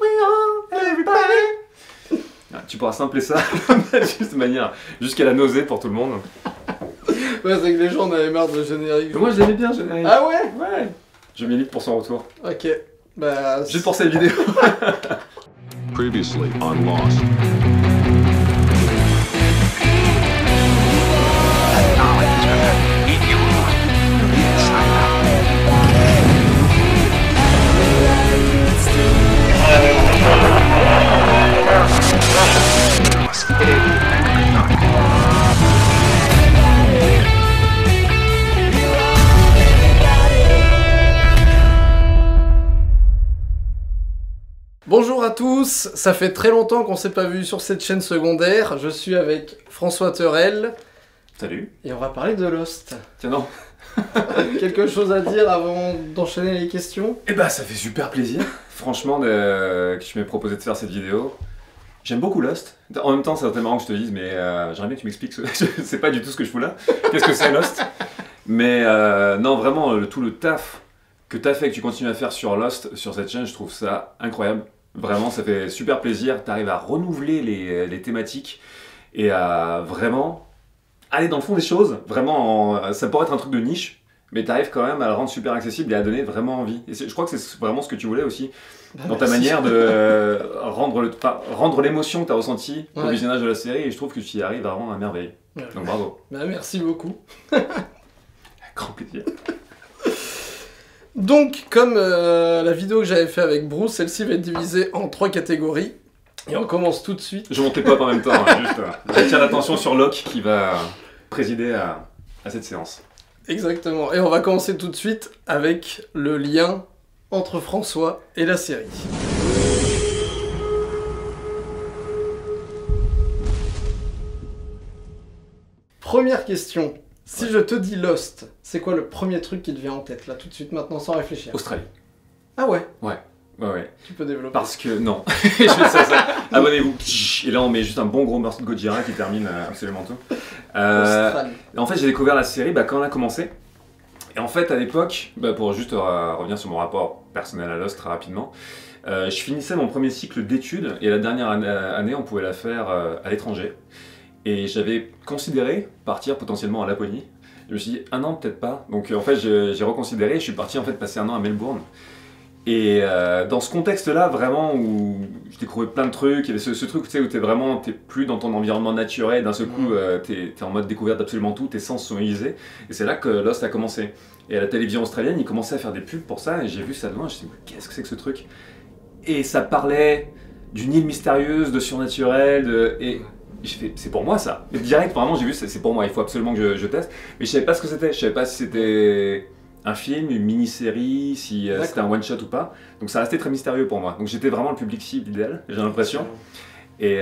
Tu pourras sampler ça juste de manière jusqu'à la nausée pour tout le monde. Ouais, c'est que les gens en avaient marre de le générique. Mais moi je l'aimais bien le générique. Ah ouais? Ouais. Je milite pour son retour. Ok. Bah. Juste pour cette vidéo. Previously on Lost. Bonjour à tous, ça fait très longtemps qu'on s'est pas vu sur cette chaîne secondaire. Je suis avec François Terrel. Salut. Et on va parler de Lost. Tiens non. Quelque chose à dire avant d'enchaîner les questions? Eh bah ça fait super plaisir, franchement, que tu m'aies proposé de faire cette vidéo. J'aime beaucoup Lost. En même temps, c'est tellement marrant que je te dise, mais j'aimerais bien que tu m'expliques. Je sais pas du tout ce que je fous là. Qu'est-ce que c'est Lost? Mais non, vraiment, tout le taf que tu as fait, que tu continues à faire sur Lost, sur cette chaîne, je trouve ça incroyable. Vraiment, ça fait super plaisir. Tu arrives à renouveler les thématiques et à vraiment aller dans le fond des choses. Vraiment, ça pourrait être un truc de niche, mais tu arrives quand même à le rendre super accessible et à donner vraiment envie. Et je crois que c'est vraiment ce que tu voulais aussi, dans ta manière de rendre l'émotion que tu as ressentie au visionnage de la série, et je trouve que tu y arrives vraiment à merveille. Ouais. Donc bravo. Bah, merci beaucoup. Grand plaisir. Donc, comme la vidéo que j'avais fait avec Bruce, celle-ci va être divisée en 3 catégories. Et on commence tout de suite. Je montais pas en même temps, hein, juste j'attire l'attention sur Locke qui va présider à cette séance. Exactement. Et on va commencer tout de suite avec le lien entre François et la série. Première question. Si je te dis Lost, c'est quoi le premier truc qui te vient en tête, là, tout de suite, maintenant, sans réfléchir? Australie. Ah ouais? Ouais. Tu peux développer. Parce que, non. Je fais ça. Abonnez-vous. Et là, on met juste un bon gros morceau de Gojira qui termine absolument tout. En fait, j'ai découvert la série quand elle a commencé. Et en fait, à l'époque, pour juste revenir sur mon rapport personnel à Lost très rapidement, je finissais mon premier cycle d'études et la dernière année, on pouvait la faire à l'étranger. Et j'avais considéré partir potentiellement à Laponie. Je me suis dit, un an peut-être pas. Donc en fait, j'ai reconsidéré et je suis parti en fait passer un an à Melbourne. Et dans ce contexte-là, vraiment, où je découvrais plein de trucs, il y avait ce truc, tu sais, où t'es plus dans ton environnement naturel, d'un seul coup, t'es en mode découverte d'absolument tout, tes sens sont aiguisés, et c'est là que Lost a commencé. Et à la télévision australienne, ils commençaient à faire des pubs pour ça, et j'ai vu ça de loin, je me suis dit, qu'est-ce que c'est que ce truc? Et ça parlait d'une île mystérieuse, de surnaturel, et j'ai fait, c'est pour moi ça. Et direct, vraiment, j'ai vu, c'est pour moi, il faut absolument que je teste, mais je savais pas ce que c'était, je savais pas si c'était un film, une mini-série, si c'était un one-shot ou pas. Donc ça restait très mystérieux pour moi. Donc j'étais vraiment le public cible idéal, j'ai l'impression. Et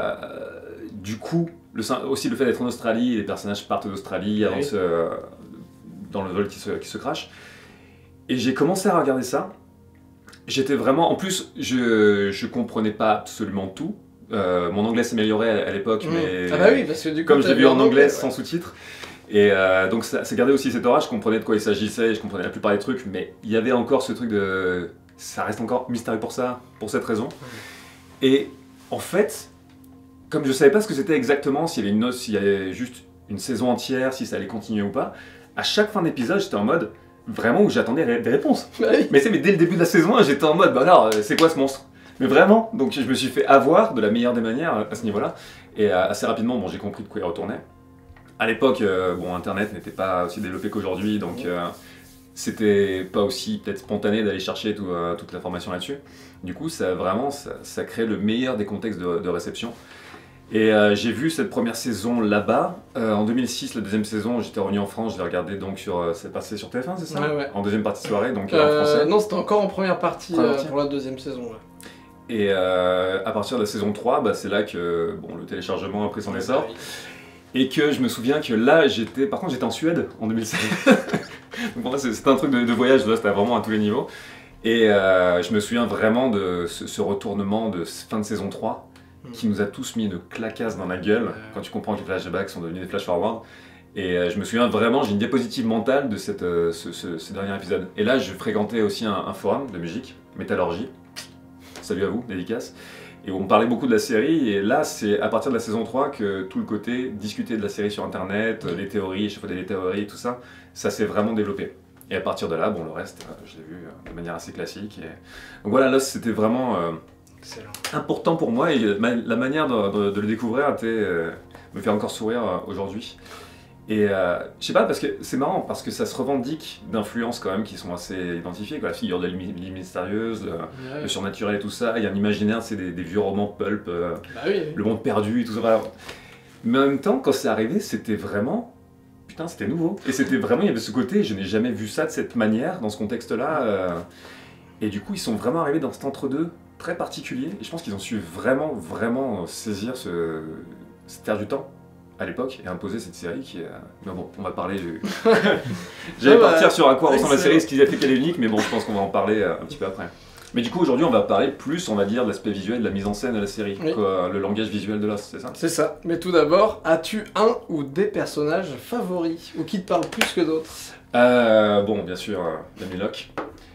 du coup, aussi le fait d'être en Australie, les personnages partent d'Australie, avancent dans le vol qui se crache. Et j'ai commencé à regarder ça. J'étais vraiment... En plus, je comprenais pas absolument tout. Mon anglais s'améliorait à l'époque, mais ah bah oui, parce que du coup, comme je l'ai vu en anglais sans sous-titres. Et donc ça gardait aussi cet orage, je comprenais de quoi il s'agissait, je comprenais la plupart des trucs, mais il y avait encore ce truc de... ça reste encore mystérieux pour ça, pour cette raison. Et en fait, comme je savais pas ce que c'était exactement, s'il y avait juste une saison entière, si ça allait continuer ou pas, à chaque fin d'épisode, j'étais en mode, vraiment, où j'attendais des réponses. Mais dès le début de la saison 1, j'étais en mode, bah alors, c'est quoi ce monstre? Mais vraiment, donc je me suis fait avoir de la meilleure des manières à ce niveau-là, et assez rapidement, j'ai compris de quoi il retournait. À l'époque, Internet n'était pas aussi développé qu'aujourd'hui, donc c'était pas aussi peut-être spontané d'aller chercher toute l'information là-dessus. Du coup, ça crée le meilleur des contextes de réception. Et j'ai vu cette première saison là-bas. En 2006, la deuxième saison, j'étais revenu en France, je l'ai regardé donc c'est passé sur TF1, c'est ça? Ouais. En deuxième partie de soirée, donc en français. Non, c'était encore en première partie pour la deuxième saison. Ouais. Et à partir de la saison 3, c'est là que le téléchargement a pris son essor. Et que je me souviens que là, par contre j'étais en Suède en 2007. Donc pour moi c'était un truc de voyage, là c'était vraiment à tous les niveaux. Et je me souviens vraiment de ce retournement de fin de saison 3 qui nous a tous mis une clacasse dans la gueule quand tu comprends que les flashbacks sont devenus des flash-forward. Et je me souviens vraiment, j'ai une diapositive mentale de ce dernier épisode. Et là je fréquentais aussi un forum de musique, Métallurgie. salut à vous, dédicace. Et on parlait beaucoup de la série, et là, c'est à partir de la saison 3 que tout le côté discuter de la série sur internet, les théories, échafauder les théories, tout ça, ça s'est vraiment développé. Et à partir de là, bon, le reste, je l'ai vu de manière assez classique. Et... Donc voilà, là, c'était vraiment important pour moi, et la manière de le découvrir me fait encore sourire aujourd'hui. Et je sais pas, parce que c'est marrant, parce que ça se revendique d'influences quand même qui sont assez identifiées, quoi. La figure de l'île mystérieuse, le surnaturel et tout ça. Il y a un imaginaire, c'est des vieux romans pulp, le monde perdu et tout ça. Mais en même temps, quand c'est arrivé, c'était vraiment... Putain, c'était nouveau. Et c'était vraiment, il y avait ce côté, je n'ai jamais vu ça de cette manière, dans ce contexte-là. Et du coup, ils sont vraiment arrivés dans cet entre-deux très particulier. Et je pense qu'ils ont su vraiment saisir cette ère du temps à l'époque et imposer cette série qui est... Mais bon, on va parler du... J'allais partir sur à quoi ressemble la série, ce qui a fait qu'elle est unique, mais bon, je pense qu'on va en parler un petit peu après. Mais du coup, aujourd'hui, on va parler plus, on va dire, de l'aspect visuel, de la mise en scène de la série, le langage visuel de Lost, c'est ça? C'est ça. Mais tout d'abord, as-tu un ou des personnages favoris, ou qui te parlent plus que d'autres? Bon, bien sûr, l'ami Locke.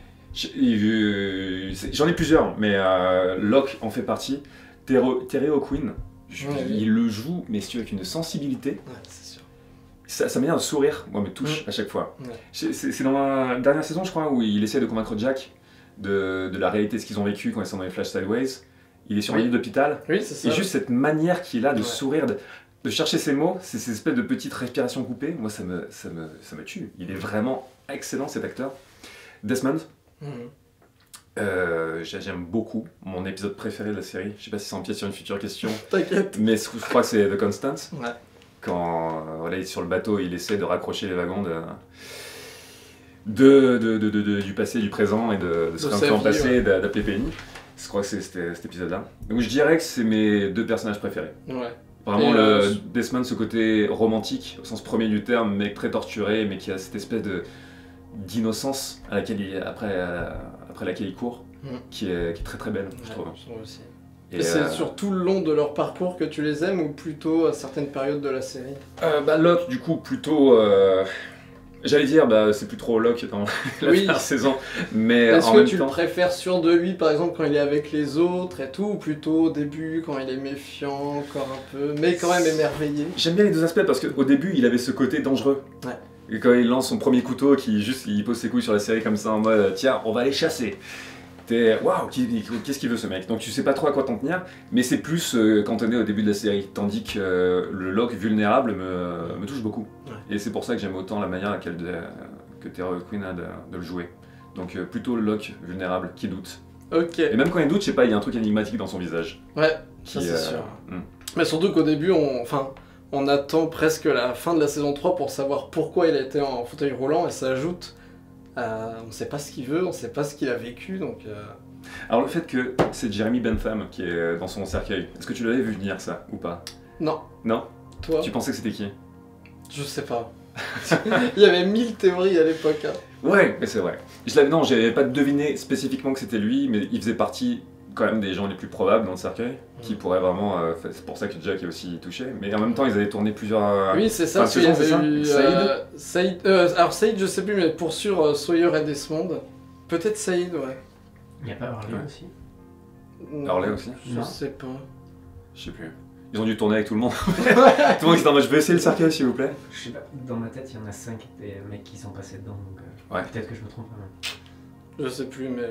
J'en ai plusieurs, mais Locke en fait partie. Terry O'Quinn, il le joue, mais avec une sensibilité. Ouais, c'est sûr. Ça m'énerve de sourire, moi, me touche à chaque fois. C'est dans la dernière saison, je crois, où il essaie de convaincre Jack de la réalité de ce qu'ils ont vécu quand ils sont dans les Flash Sideways. Il est sur un lit d'hôpital. Oui, c'est ça. Et juste cette manière qu'il a de sourire, de chercher ses mots, c'est ces espèces de petites respirations coupées, moi ça me tue. Il est vraiment excellent, cet acteur. Desmond. J'aime beaucoup, mon épisode préféré de la série, je sais pas si ça empiète sur une future question. T'inquiète. Mais je crois que c'est The Constant. Ouais. Quand voilà, il est sur le bateau, il essaie de raccrocher les wagons du passé, du présent et de se réinventer en passé, d'appeler Penny. Je crois que c'est cet épisode-là. Donc je dirais que c'est mes deux personnages préférés. Ouais. Vraiment Desmond, ce côté romantique, au sens premier du terme, mec très torturé, mais qui a cette espèce d'innocence à laquelle après laquelle il court, qui est très très belle, je trouve. Aussi. Et c'est sur tout le long de leur parcours que tu les aimes, ou plutôt à certaines périodes de la série? Locke, du coup, plutôt... J'allais dire, c'est plus trop Locke dans la dernière saison, mais est-ce en que même tu temps... le préfères sûr de lui, par exemple, quand il est avec les autres et tout, ou plutôt au début, quand il est méfiant, encore un peu, mais quand même émerveillé? J'aime bien les deux aspects, parce qu'au début, il avait ce côté dangereux. Ouais. Et quand il lance son premier couteau, il pose ses couilles sur la série comme ça, en mode, tiens, on va les chasser. T'es waouh, qu'est-ce qu'il veut ce mec? Donc tu sais pas trop à quoi t'en tenir, mais c'est plus quand on est au début de la série, tandis que le Locke vulnérable me touche beaucoup. Ouais. Et c'est pour ça que j'aime autant la manière que Terry O'Quinn a de le jouer. Donc plutôt le Locke vulnérable qui doute. Ok. Et même quand il doute, je sais pas, il y a un truc énigmatique dans son visage. Ouais, ça c'est sûr. Mais surtout qu'au début, on attend presque la fin de la saison 3 pour savoir pourquoi il a été en fauteuil roulant, et ça ajoute... on sait pas ce qu'il veut, on sait pas ce qu'il a vécu, donc... Alors le fait que c'est Jeremy Bentham qui est dans son cercueil, est-ce que tu l'avais vu venir ça, ou pas? Non. Non? Toi? Tu pensais que c'était qui? Je sais pas. Il y avait 1000 théories à l'époque. Hein. Ouais, mais c'est vrai. Non, j'avais pas deviné spécifiquement que c'était lui, mais il faisait partie quand même des gens les plus probables dans le cercueil, qui pourraient vraiment... c'est pour ça que Jack est aussi touché, mais en même temps ils avaient tourné plusieurs... Oui, c'est ça, parce qu'il y avait eu... Saïd, alors Saïd, je sais plus, mais pour sûr, Sawyer et Desmond. Peut-être Saïd, ouais. Il n'y a pas Harley aussi? Harley aussi? Je sais pas. Je sais plus. Ils ont dû tourner avec tout le monde. Tout le monde qui est en mode, je vais essayer le cercueil s'il vous plaît. Je sais pas, dans ma tête il y en a 5 des mecs qui sont passés dedans, donc peut-être que je me trompe. Je sais plus, mais...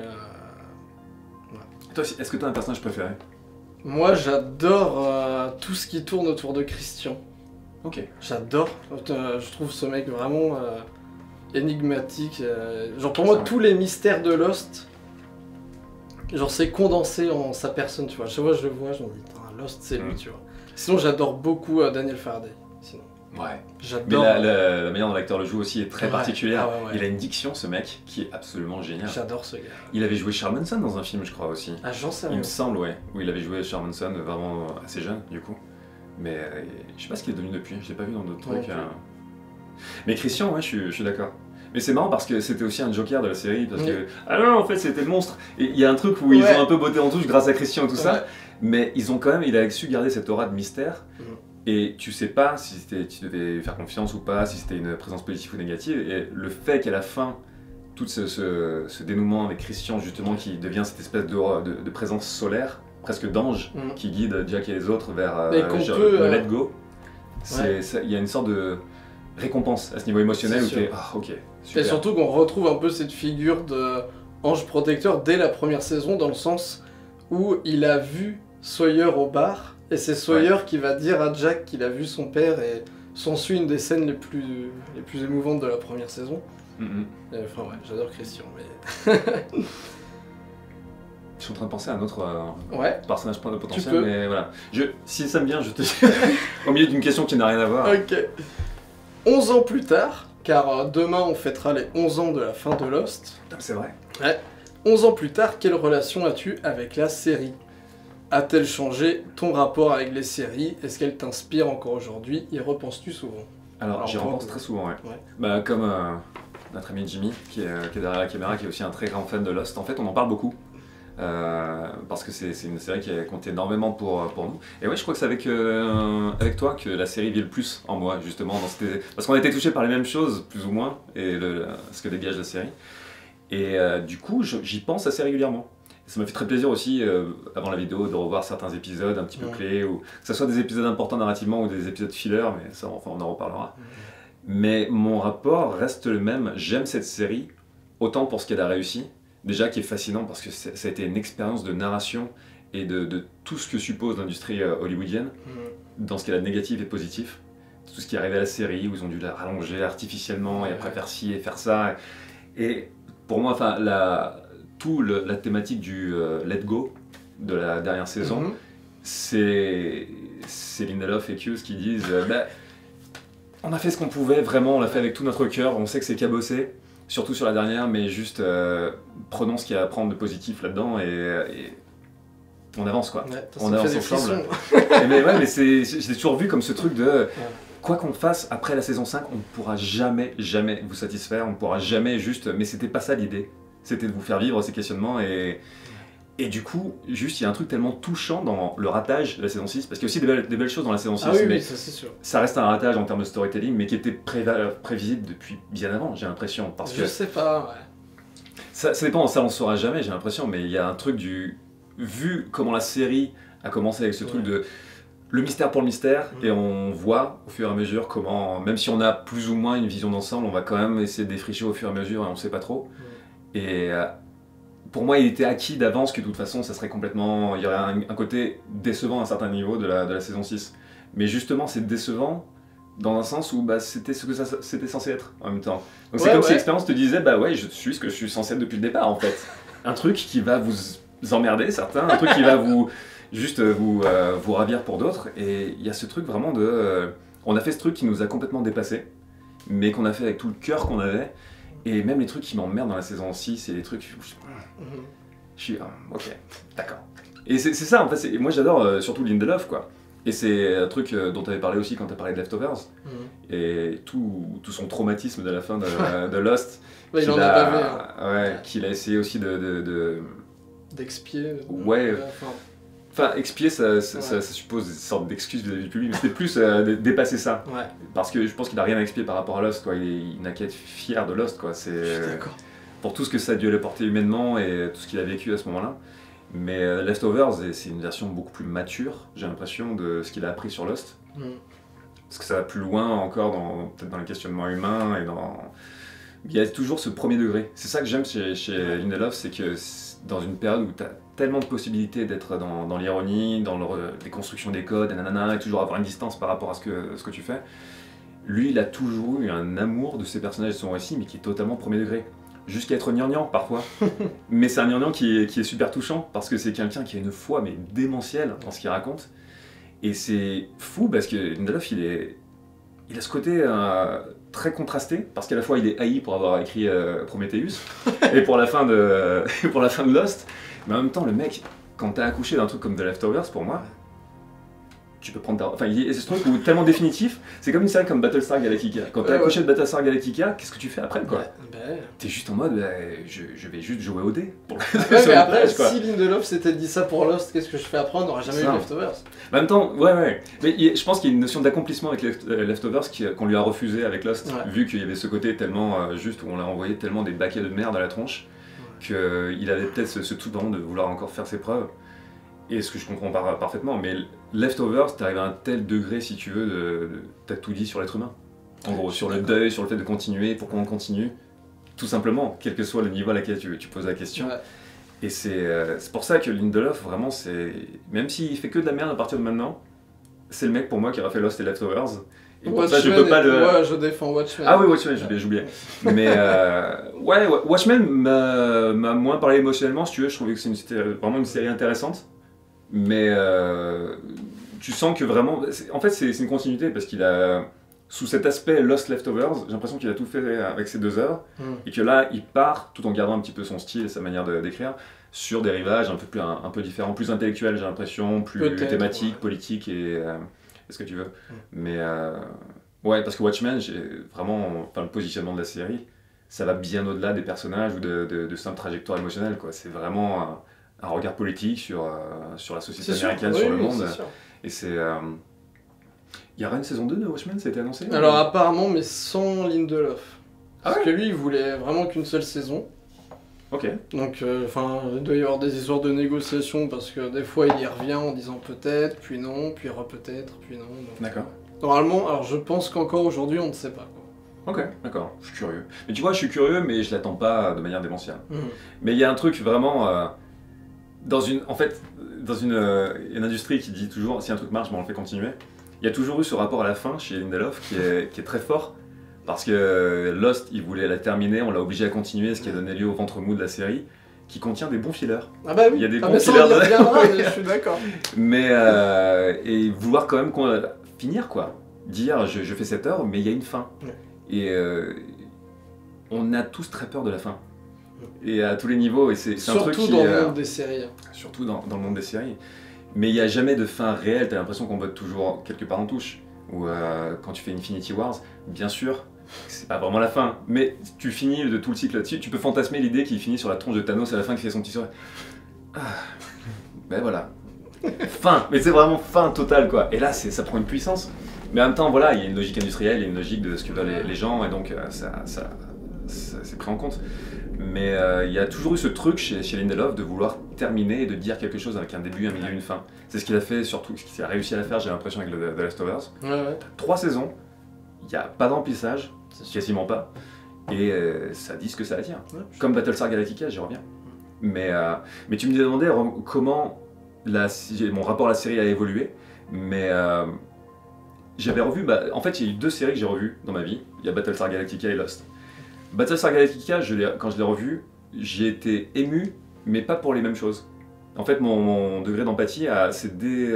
Toi, est-ce que tu as un personnage préféré? Moi, j'adore tout ce qui tourne autour de Christian. Ok. J'adore. Je trouve ce mec vraiment énigmatique. Genre pour moi, tous les mystères de Lost, genre c'est condensé en sa personne, tu vois. Chaque fois que je le vois, je me dis, Lost, c'est lui, tu vois. Sinon, j'adore beaucoup Daniel Faraday. Sinon. Ouais. J'adore. Mais la manière dont l'acteur le joue aussi est très particulière. Ouais. Il a une diction, ce mec, qui est absolument génial. J'adore ce gars. Il avait joué Charles Manson dans un film, je crois aussi. Ah, j'en sais rien. Il me semble, ouais. Où il avait joué Charles Manson, vraiment assez jeune, du coup. Mais je sais pas ce qu'il est devenu depuis, je l'ai pas vu dans d'autres trucs. Mais Christian, ouais, je suis d'accord. Mais c'est marrant parce que c'était aussi un joker de la série, parce que... Ah non, en fait, c'était le monstre. Et il y a un truc où ils ont un peu botté en touche grâce à Christian et tout ça, mais ils ont quand même... Il a su garder cette aura de mystère, et tu sais pas si tu devais faire confiance ou pas, si c'était une présence positive ou négative, et le fait qu'à la fin, tout ce dénouement avec Christian justement qui devient cette espèce de présence solaire, presque d'ange, qui guide Jack et les autres vers le let go. Il y a une sorte de récompense à ce niveau émotionnel où tu es ok, super. Et surtout qu'on retrouve un peu cette figure d'ange protecteur dès la première saison, dans le sens où il a vu Sawyer au bar, et c'est Sawyer qui va dire à Jack qu'il a vu son père, et s'ensuit une des scènes les plus émouvantes de la première saison. Enfin ouais, j'adore Christian, mais... Je suis en train de penser à un autre personnage potentiel, peux. Mais voilà. Si ça me vient, je te dis au milieu d'une question qui n'a rien à voir. Ok. 11 ans plus tard, car demain on fêtera les 11 ans de la fin de Lost. C'est vrai. Ouais. 11 ans plus tard, quelle relation as-tu avec la série? A-t-elle changé ton rapport avec les séries? Est-ce qu'elle t'inspire encore aujourd'hui? Y repenses-tu souvent? Alors j'y repense très souvent, ouais. Bah, comme notre ami Jimmy, qui est derrière la caméra, qui est aussi un très grand fan de Lost. En fait, on en parle beaucoup. Parce que c'est une série qui a compté énormément pour nous. Et ouais, je crois que c'est avec toi que la série vit le plus en moi, justement. Parce qu'on a été touchés par les mêmes choses, plus ou moins, et ce que dégage la série. Et du coup, j'y pense assez régulièrement. Ça m'a fait très plaisir aussi, avant la vidéo, de revoir certains épisodes un petit peu clés, ou que ce soit des épisodes importants narrativement ou des épisodes filler, mais ça, enfin, on en reparlera. Mais mon rapport reste le même. J'aime cette série, autant pour ce qu'elle a réussi, déjà qui est fascinant parce que ça a été une expérience de narration et de tout ce que suppose l'industrie hollywoodienne, dans ce qu'elle a de négatif et positif. Tout ce qui est arrivé à la série, où ils ont dû la rallonger artificiellement, et après faire ci et faire ça. Et pour moi, enfin, la thématique du let go de la dernière saison, c'est Lindelof et Hughes qui disent on a fait ce qu'on pouvait, vraiment, on l'a fait avec tout notre cœur, on sait que c'est cabossé, surtout sur la dernière, mais juste prenons ce qu'il y a à prendre de positif là-dedans et on avance quoi. Ouais, on avance ensemble. mais j'ai toujours vu comme ce truc de quoi qu'on fasse après la saison 5, on ne pourra jamais vous satisfaire, on ne pourra jamais juste... Mais c'était pas ça l'idée, c'était de vous faire vivre ces questionnements et du coup, juste il y a un truc tellement touchant dans le ratage de la saison 6, parce qu'il y a aussi des belles choses dans la saison 6, mais ça c'est sûr. Ça reste un ratage en termes de storytelling, mais qui était prévisible depuis bien avant, j'ai l'impression. Je sais pas, Ça dépend, ça on saura jamais, j'ai l'impression, mais il y a un truc vu comment la série a commencé avec ce truc de... Le mystère pour le mystère, et on voit au fur et à mesure comment, même si on a plus ou moins une vision d'ensemble, on va quand même essayer de défricher au fur et à mesure et on sait pas trop. Et pour moi, il était acquis d'avance que de toute façon, ça serait complètement... Il y aurait un côté décevant à un certain niveau de la saison 6. Mais justement, c'est décevant dans un sens où c'était ce que c'était censé être en même temps. Donc c'est comme si l'expérience te disait, je suis ce que je suis censé être depuis le départ en fait. Un truc qui va vous emmerder certains, un truc qui va vous ravir pour d'autres. Et il y a ce truc vraiment on a fait ce truc qui nous a complètement dépassé, mais qu'on a fait avec tout le cœur qu'on avait. Et même les trucs qui m'emmerdent dans la saison 6, c'est des trucs... Je suis... ok, d'accord. Et c'est ça, en fait, moi j'adore surtout Lindelof, quoi. Et c'est un truc dont tu avais parlé aussi quand tu as parlé de Leftovers. Et tout son traumatisme de la fin de Lost. Il en a bavé. Qu'il a essayé aussi d'expier. Enfin, expier, ça suppose une sorte d'excuse vis-à-vis du public, mais c'était plus dépasser ça. Parce que je pense qu'il n'a rien à expier par rapport à Lost, quoi. Il n'a qu'à être fier de Lost, quoi. D'accord. Pour tout ce que ça a dû lui apporter humainement et tout ce qu'il a vécu à ce moment-là. Mais Leftovers, c'est une version beaucoup plus mature, j'ai l'impression, de ce qu'il a appris sur Lost. Parce que ça va plus loin encore, peut-être dans les questionnements humains et il y a toujours ce premier degré. C'est ça que j'aime chez Lindelof, c'est que dans une période où tu as tellement de possibilités d'être dans l'ironie, dans les constructions des codes, et toujours avoir une distance par rapport à ce que tu fais, lui, il a toujours eu un amour de ses personnages et de son récit, mais qui est totalement premier degré. Jusqu'à être gnangnan parfois. Mais c'est un gnangnan qui est super touchant, parce que c'est quelqu'un qui a une foi mais démentielle dans ce qu'il raconte. Et c'est fou, parce que Lindelof, il a ce côté très contrasté, parce qu'à la fois il est haï pour avoir écrit Prometheus, et pour la fin de Lost, mais en même temps le mec, quand t'as accouché d'un truc comme The Leftovers, pour moi, tu peux prendre ta... Enfin, il y a ce truc où tellement définitif, c'est comme une série comme Battlestar Galactica. Quand t'es accouché de Battlestar Galactica, qu'est-ce que tu fais après, quoi? T'es juste en mode, je vais juste jouer au dé. Mais après, si Lindelof s'était dit ça pour Lost, qu'est-ce que je fais après? On n'aurait jamais eu Leftovers. En même temps, ouais. Mais je pense qu'il y a une notion d'accomplissement avec Leftovers qu'on lui a refusé avec Lost, vu qu'il y avait ce côté tellement juste où on l'a envoyé tellement des baquets de merde à la tronche, qu'il avait peut-être ce tout dans de vouloir encore faire ses preuves. Et ce que je comprends parfaitement, mais Leftovers, t'arrives à un tel degré, si tu veux, t'as tout dit sur l'être humain. En gros, sur le deuil, sur le fait de continuer, pourquoi on continue, tout simplement, quel que soit le niveau à laquelle tu poses la question. Et c'est pour ça que Lindelof, vraiment, même s'il fait que de la merde à partir de maintenant, c'est le mec pour moi qui aura fait Lost et Leftovers. Et pour ça, je peux pas le... Ouais, je défends Watchmen. Ah oui, Watchmen, j'oubliais. Mais Watchmen m'a moins parlé émotionnellement, si tu veux. Je trouvais que c'était vraiment une série intéressante. Mais tu sens que vraiment... En fait, c'est une continuité parce qu'il a... Sous cet aspect Lost Leftovers, j'ai l'impression qu'il a tout fait avec ces deux œuvres. Et que là, il part, tout en gardant un petit peu son style et sa manière d'écrire, sur des rivages un peu différents, plus intellectuels, j'ai l'impression, plus thématiques, politiques et... ce que tu veux. Mais ouais, parce que Watchmen, le positionnement de la série, ça va bien au-delà des personnages ou de simples trajectoires émotionnelles, quoi. C'est vraiment un regard politique sur la société américaine, sur le monde. Et c'est... Il y aura une saison 2 de Watchmen, ça a été annoncé? Alors apparemment, mais sans Lindelof. Parce que lui, il voulait vraiment qu'une seule saison. Ok. Donc, il doit y avoir des histoires de négociation parce que des fois il y revient en disant peut-être, puis non, puis peut-être, puis non. D'accord. Normalement, alors je pense qu'encore aujourd'hui on ne sait pas. Ok, d'accord, je suis curieux. Mais tu vois, je suis curieux, mais je l'attends pas de manière démentielle. Mais il y a un truc vraiment. Dans une industrie qui dit toujours si un truc marche, on le fait continuer. Il y a toujours eu ce rapport à la fin chez Lindelof qui est très fort. Parce que Lost, il voulait la terminer, on l'a obligé à continuer, ce qui a donné lieu au ventre mou de la série, qui contient des bons fillers. Ah bah oui, il y a des bons fillers je suis d'accord. Mais et vouloir quand même finir, quoi. Dire je fais cette heure, mais il y a une fin. Et on a tous très peur de la fin. Et à tous les niveaux, et c'est un truc qui... Surtout dans le monde des séries. Surtout dans le monde des séries. Mais il n'y a jamais de fin réelle, t'as l'impression qu'on botte toujours quelque part en touche. Ou quand tu fais Infinity Wars, bien sûr, c'est pas vraiment la fin, mais tu finis de tout le cycle là-dessus, tu peux fantasmer l'idée qu'il finit sur la tronche de Thanos à la fin qui fait son petit sourire. Ben voilà. Fin, mais c'est vraiment fin totale, quoi. Et là, ça prend une puissance. Mais en même temps, voilà, il y a une logique industrielle, il y a une logique de ce que veulent les gens, et donc ça c'est pris en compte. Mais il y a toujours eu ce truc chez Lindelof de vouloir terminer et de dire quelque chose avec un début, un milieu, une fin. C'est ce qu'il a fait, surtout ce qu'il a réussi à faire, j'ai l'impression, avec The Leftovers. Ouais. 3 saisons, il n'y a pas d'emplissage, quasiment pas, et ça dit ce que ça attire. Comme Battlestar Galactica, j'y reviens. Mais tu me demandais comment mon rapport à la série a évolué, mais j'avais revu, en fait il y a eu 2 séries que j'ai revues dans ma vie, il y a Battlestar Galactica et Lost. Battlestar Galactica, quand je l'ai revu, j'ai été ému, mais pas pour les mêmes choses. En fait, mon degré d'empathie c'est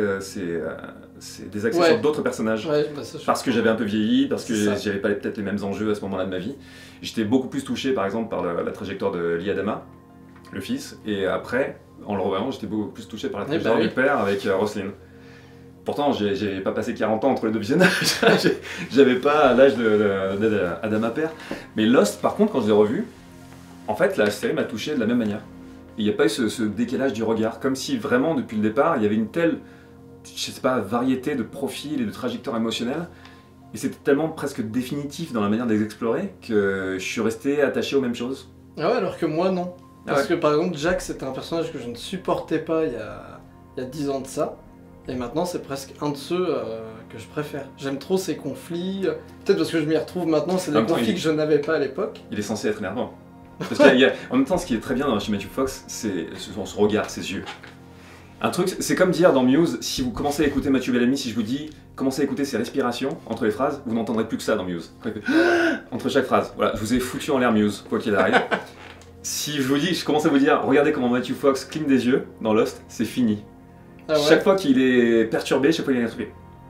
des accès sur d'autres personnages. Parce que j'avais un peu vieilli, parce que j'avais pas peut-être les mêmes enjeux à ce moment-là de ma vie. J'étais beaucoup plus touché, par exemple, par la trajectoire de Lee Adama, le fils, et après, en le revoyant, j'étais beaucoup plus touché par la trajectoire du père avec Roslyn. Pourtant, j'ai pas passé 40 ans entre les deux visionnages, j'avais pas l'âge d'Adama père. Mais Lost, par contre, quand je l'ai revu, en fait, la série m'a touché de la même manière. Il n'y a pas eu ce décalage du regard, comme si vraiment, depuis le départ, il y avait une telle, je sais pas, variété de profils et de trajectoires émotionnelles, et c'était tellement presque définitif dans la manière de les explorer, que je suis resté attaché aux mêmes choses. Ah ouais, alors que moi, non. Parce que par exemple, Jack, c'était un personnage que je ne supportais pas il y a 10 ans de ça. Et maintenant, c'est presque un de ceux que je préfère. J'aime trop ces conflits. Peut-être parce que je m'y retrouve maintenant, c'est des conflits que je n'avais pas à l'époque. Il est censé être énervant. Parce en même temps, ce qui est très bien chez Matthew Fox, c'est son regard, ses yeux. Un truc, c'est comme dire dans Muse, si vous commencez à écouter Matthew Bellamy, si je vous dis, commencez à écouter ses respirations entre les phrases, vous n'entendrez plus que ça dans Muse. Quand il fait entre chaque phrase. Voilà, je vous ai foutu en l'air Muse, quoi qu'il arrive. Si je commence à vous dire, regardez comment Matthew Fox cligne des yeux dans Lost, c'est fini. Ah ouais. Chaque fois qu'il est perturbé, chaque fois qu'il est intrigué.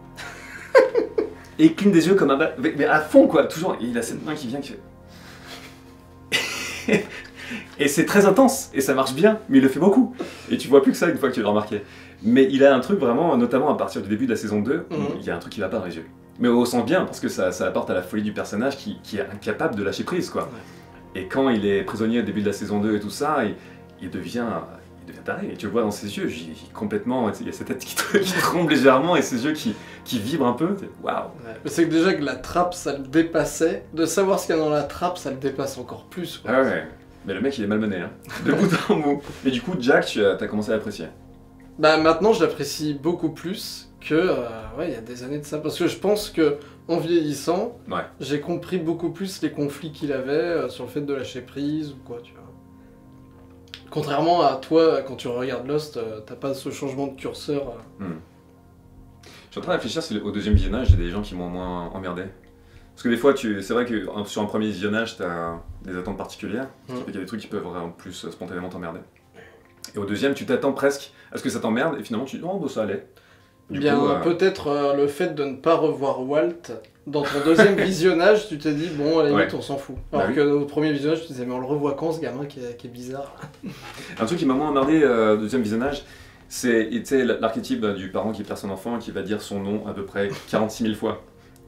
Et il cligne des yeux comme un bal, mais à fond, quoi, toujours. Et il a cette main qui vient, qui fait. Et c'est très intense, et ça marche bien, mais il le fait beaucoup. Et tu vois plus que ça une fois que tu l'as remarqué. Mais il a un truc vraiment, notamment à partir du début de la saison 2, où il y a un truc qui va pas dans les yeux. Mais au sens bien, parce que ça apporte à la folie du personnage qui est incapable de lâcher prise, quoi. Ouais. Et quand il est prisonnier au début de la saison 2 et tout ça, il devient taré. Et tu le vois dans ses yeux, complètement, il y a sa tête qui tremble légèrement et ses yeux qui vibrent un peu. Waouh! Ouais. C'est que déjà que la trappe, ça le dépassait. De savoir ce qu'il y a dans la trappe, ça le dépasse encore plus. Quoi. Ah ouais. Mais le mec, il est malmené, hein. De bout en bout. Mais du coup, Jack, tu as commencé à l'apprécier. Bah maintenant, je l'apprécie beaucoup plus que il y a des années de ça. Parce que je pense que en vieillissant, j'ai compris beaucoup plus les conflits qu'il avait sur le fait de lâcher prise ou quoi, tu vois. Contrairement à toi, quand tu regardes Lost, t'as pas ce changement de curseur. Je suis en train de réfléchir si au deuxième visionnage, il y a des gens qui m'ont moins emmerdé. Parce que des fois, c'est vrai que sur un premier visionnage, t'as des attentes particulières. Il y a des trucs qui peuvent en plus spontanément t'emmerder. Et au deuxième, tu t'attends presque à ce que ça t'emmerde, et finalement tu dis « Oh, bah ça allait ». Peut-être le fait de ne pas revoir Walt, dans ton deuxième visionnage, tu t'es dit « Bon, à la limite, on s'en fout ». Alors que au premier visionnage, tu te disais « Mais on le revoit quand, ce gamin qui est bizarre ?» Un truc qui m'a moins emmerdé au deuxième visionnage, c'est l'archétype du parent qui perd son enfant et qui va dire son nom à peu près 46 000 fois.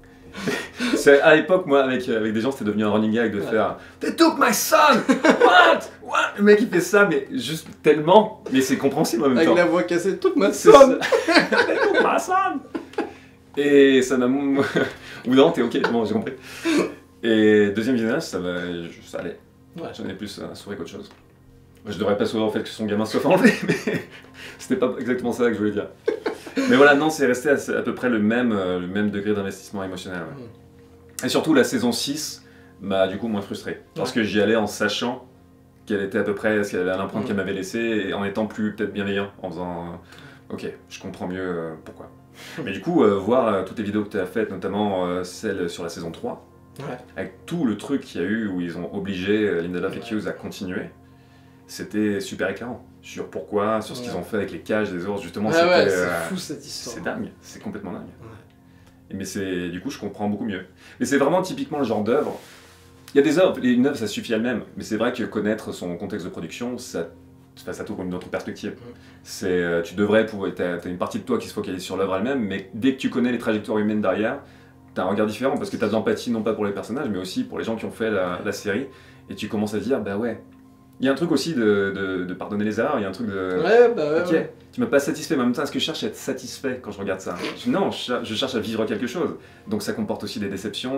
À l'époque, moi, avec des gens, c'était devenu un running gag de faire « They took my son! What? What ?» Le mec, il fait ça, mais juste tellement, mais c'est compréhensible en même temps. Avec la voix cassée, « Took my son! » They took my son! Et ça m'a... Ou non, t'es ok, bon, j'ai compris. Et deuxième visionnage, ça allait. Ouais. J'en ai plus souri qu'autre chose. Je devrais pas sourire au fait que son gamin se soit enlevé, mais c'était pas exactement ça que je voulais dire. Mais voilà, non, c'est resté à peu près le même degré d'investissement émotionnel. Ouais. Et surtout, la saison 6 m'a du coup moins frustré. Parce que j'y allais en sachant qu'elle était à peu près, ce qu'elle avait l'empreinte qu'elle m'avait laissée, et en étant plus peut-être bienveillant, en faisant ok, je comprends mieux pourquoi. Mais du coup, voir toutes les vidéos que tu as faites, notamment celle sur la saison 3, avec tout le truc qu'il y a eu où ils ont obligé Linda Love et Hughes à continuer, c'était super éclairant. Sur pourquoi, sur ce qu'ils ont fait avec les cages des ours, justement. C'est fou cette histoire. C'est dingue, c'est complètement dingue. Mais du coup, je comprends beaucoup mieux. Mais c'est vraiment typiquement le genre d'œuvre. Il y a des œuvres, une œuvre ça suffit elle-même, mais c'est vrai que connaître son contexte de production, ça t'ouvre une autre perspective. Tu devrais pouvoir, t'as une partie de toi qui se focalise sur l'œuvre elle-même, mais dès que tu connais les trajectoires humaines derrière, t'as un regard différent parce que t'as de l'empathie non pas pour les personnages, mais aussi pour les gens qui ont fait la série, et tu commences à dire, bah ouais. Il y a un truc aussi de pardonner les erreurs, il y a un truc de... Ouais. Tu m'as pas satisfait, mais en même temps, est-ce que je cherche à être satisfait quand je regarde ça? Non, je cherche à vivre quelque chose. Donc ça comporte aussi des déceptions,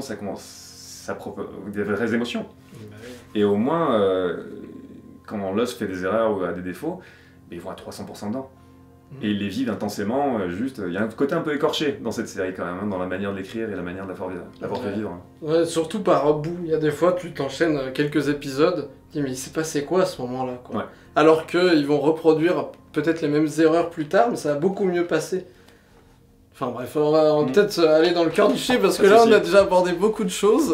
des vraies émotions. Et au moins, quand Lost fait des erreurs ou a des défauts, ils vont à 300% dedans. Et ils les vivent intensément, il y a un côté un peu écorché dans cette série quand même, hein, dans la manière de l'écrire et la manière de l'avoir fait vivre. Ouais, surtout par bout, il y a des fois tu t'enchaînes quelques épisodes, tu dis mais il s'est passé quoi à ce moment-là quoi. Alors qu'ils vont reproduire peut-être les mêmes erreurs plus tard, mais ça va beaucoup mieux passer. Enfin bref, on va peut-être aller dans le cœur du sujet parce que là on a déjà abordé beaucoup de choses.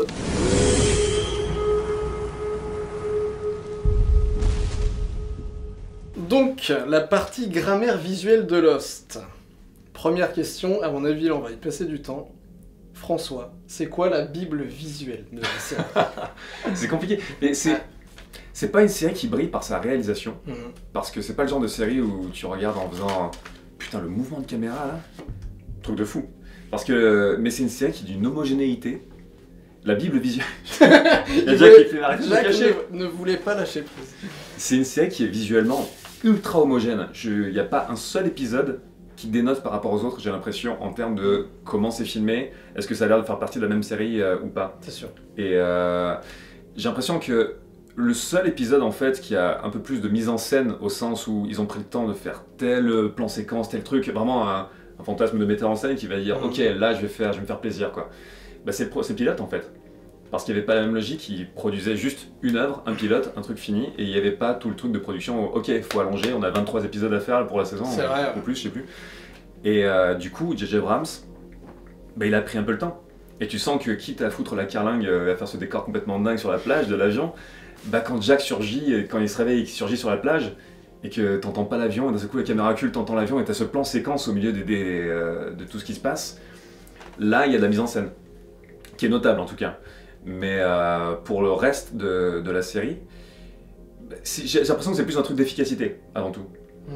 Donc, la partie grammaire visuelle de Lost. Première question, à mon avis, là, on va y passer du temps. François, c'est quoi la bible visuelle de la série? C'est compliqué, mais c'est pas une série qui brille par sa réalisation, parce que c'est pas le genre de série où tu regardes en faisant putain le mouvement de caméra là, truc de fou. Mais c'est une série qui a d'une homogénéité. La bible visuelle. Il y a Jack qui fait arrêter de cacher. Ne voulait pas lâcher prise. C'est une série qui est visuellement ultra homogène. Il n'y a pas un seul épisode qui dénote par rapport aux autres, j'ai l'impression, en termes de comment c'est filmé, est-ce que ça a l'air de faire partie de la même série ou pas. C'est sûr. Et j'ai l'impression que le seul épisode en fait qui a un peu plus de mise en scène au sens où ils ont pris le temps de faire tel plan séquence, tel truc, vraiment un fantasme de metteur en scène qui va dire ok là je vais me faire plaisir quoi. Bah, c'est le pilote en fait. Parce qu'il n'y avait pas la même logique, il produisait juste une œuvre, un pilote, un truc fini, et il n'y avait pas tout le truc de production, ok, il faut allonger, on a 23 épisodes à faire pour la saison, ou plus, je sais plus. Et du coup, J.J. Abrams, bah, il a pris un peu le temps. Et tu sens que quitte à foutre la carlingue, à faire ce décor complètement dingue sur la plage de l'avion, bah, quand Jack surgit, quand il se réveille et qu'il surgit sur la plage, et que t'entends pas l'avion, et d'un seul coup la caméra recule, t'entends l'avion, et t'as ce plan séquence au milieu de tout ce qui se passe, là il y a de la mise en scène, qui est notable en tout cas. Mais pour le reste de la série, j'ai l'impression que c'est plus un truc d'efficacité, avant tout.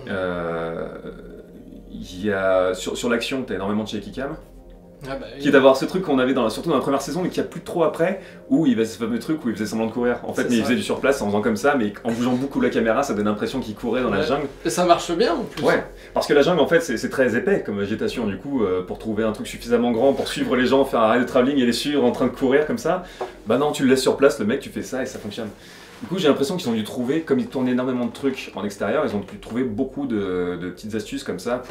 Sur l'action, t'as énormément de shaky cam. Ah bah, oui. Qui est d'avoir ce truc qu'on avait surtout dans la première saison, mais qu'il n'y a plus trop après, où il y avait ce fameux truc où il faisait semblant de courir. En fait, mais il faisait du surplace en faisant comme ça, mais en bougeant beaucoup la caméra, ça donne l'impression qu'il courait dans la jungle. Et ça marche bien en plus. Ouais, parce que la jungle en fait c'est très épais comme végétation, du coup, pour trouver un truc suffisamment grand pour suivre les gens, faire un raid de travelling et les suivre en train de courir comme ça, bah non, tu le laisses sur place, le mec, tu fais ça et ça fonctionne. Du coup, j'ai l'impression qu'ils ont dû trouver, comme ils tournent énormément de trucs en extérieur, ils ont dû trouver beaucoup de petites astuces comme ça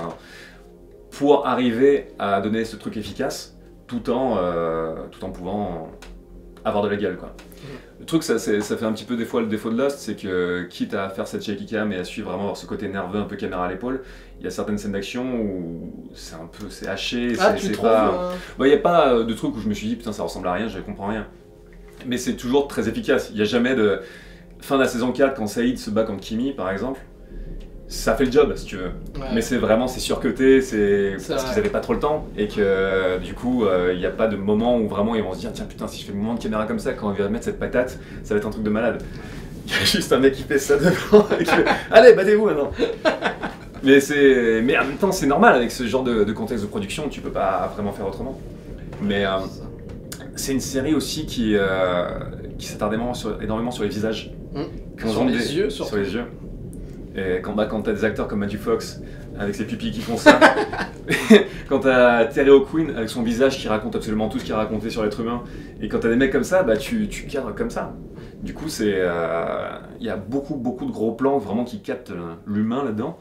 pour arriver à donner ce truc efficace. Tout en pouvant avoir de la gueule, quoi. Le truc, ça fait un petit peu des fois le défaut de Lost, c'est que quitte à faire cette shaky cam et à suivre vraiment ce côté nerveux, un peu caméra à l'épaule, il y a certaines scènes d'action où c'est haché, c'est pas... Il n'y a pas de truc où je me suis dit putain ça ressemble à rien, je comprends rien. Mais c'est toujours très efficace, il n'y a jamais de... Fin de la saison 4, quand Saïd se bat contre Kimi par exemple, ça fait le job si tu veux, mais c'est surcuté, parce qu'ils avaient pas trop le temps et que du coup il n'y a pas de moment où vraiment ils vont se dire tiens putain si je fais le mouvement de caméra comme ça quand on va mettre cette patate ça va être un truc de malade. Il y a juste un mec qui fait ça devant et qui fait allez battez-vous maintenant. mais en même temps c'est normal avec ce genre de contexte de production, tu peux pas vraiment faire autrement. Mais c'est une série aussi qui s'attarde énormément sur les visages. Sur les yeux surtout. Sur les yeux. Et quand t'as des acteurs comme Matthew Fox avec ses pupilles qui font ça, quand t'as Terry O'Quinn avec son visage qui raconte absolument tout ce qu'il a raconté sur l'être humain, et quand t'as des mecs comme ça, bah tu cadres comme ça. Du coup, il y a beaucoup de gros plans vraiment qui captent l'humain là-dedans.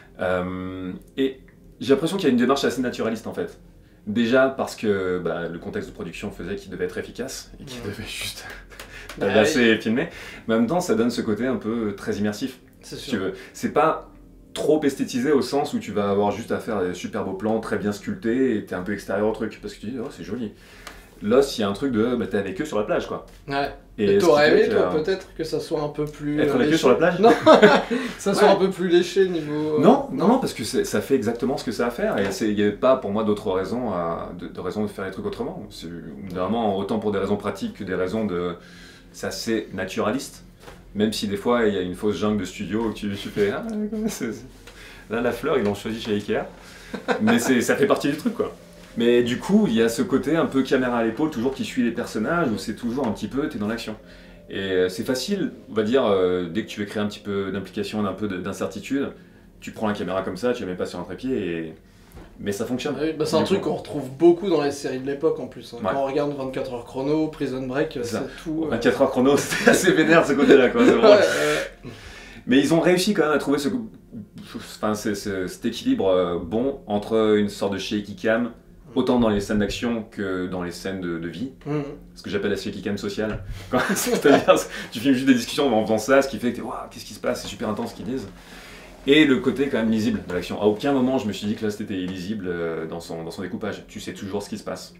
Et j'ai l'impression qu'il y a une démarche assez naturaliste en fait. Déjà parce que le contexte de production faisait qu'il devait être efficace et qu'il devait juste tabasser et filmer. Mais en même temps, ça donne ce côté un peu très immersif. C'est sûr. C'est pas trop esthétisé au sens où tu vas avoir juste à faire des super beaux plans très bien sculptés et t'es un peu extérieur au truc parce que tu dis oh c'est joli. Lost, il y a un truc de t'es avec eux sur la plage quoi. Ouais. Et t'aurais aimé toi peut-être que ça soit un peu plus. Être avec eux sur la plage? Non. Ça soit un peu plus léché niveau. Non, parce que ça fait exactement ce que ça a à faire et il n'y avait pas pour moi d'autres raisons de faire les trucs autrement. C'est vraiment autant pour des raisons pratiques que des raisons de. C'est assez naturaliste. Même si des fois il y a une fausse jungle de studio où tu fais ah, là la fleur ils l'ont choisi chez Ikea, mais ça fait partie du truc quoi. Mais du coup il y a ce côté un peu caméra à l'épaule toujours qui suit les personnages où c'est toujours un petit peu t'es dans l'action. Et c'est facile, on va dire, dès que tu veux créer un petit peu d'implication, un peu d'incertitude, tu prends la caméra comme ça, tu la mets pas sur un trépied mais ça fonctionne. Oui, c'est un truc qu'on retrouve beaucoup dans les séries de l'époque en plus. Quand on regarde 24 heures chrono, Prison Break, c'est tout. 24 heures chrono, c'était assez vénère de ce côté-là, quoi. Mais ils ont réussi quand même à trouver cet équilibre bon entre une sorte de shaky cam, autant dans les scènes d'action que dans les scènes de vie. Ce que j'appelle la shaky cam sociale. C'est-à-dire, tu filmes juste des discussions en faisant ça, ce qui fait que waouh, qu'est-ce qui se passe, c'est super intense ce qu'ils disent. Et le côté quand même lisible de l'action. À aucun moment je me suis dit que là c'était illisible dans son découpage. Tu sais toujours ce qui se passe.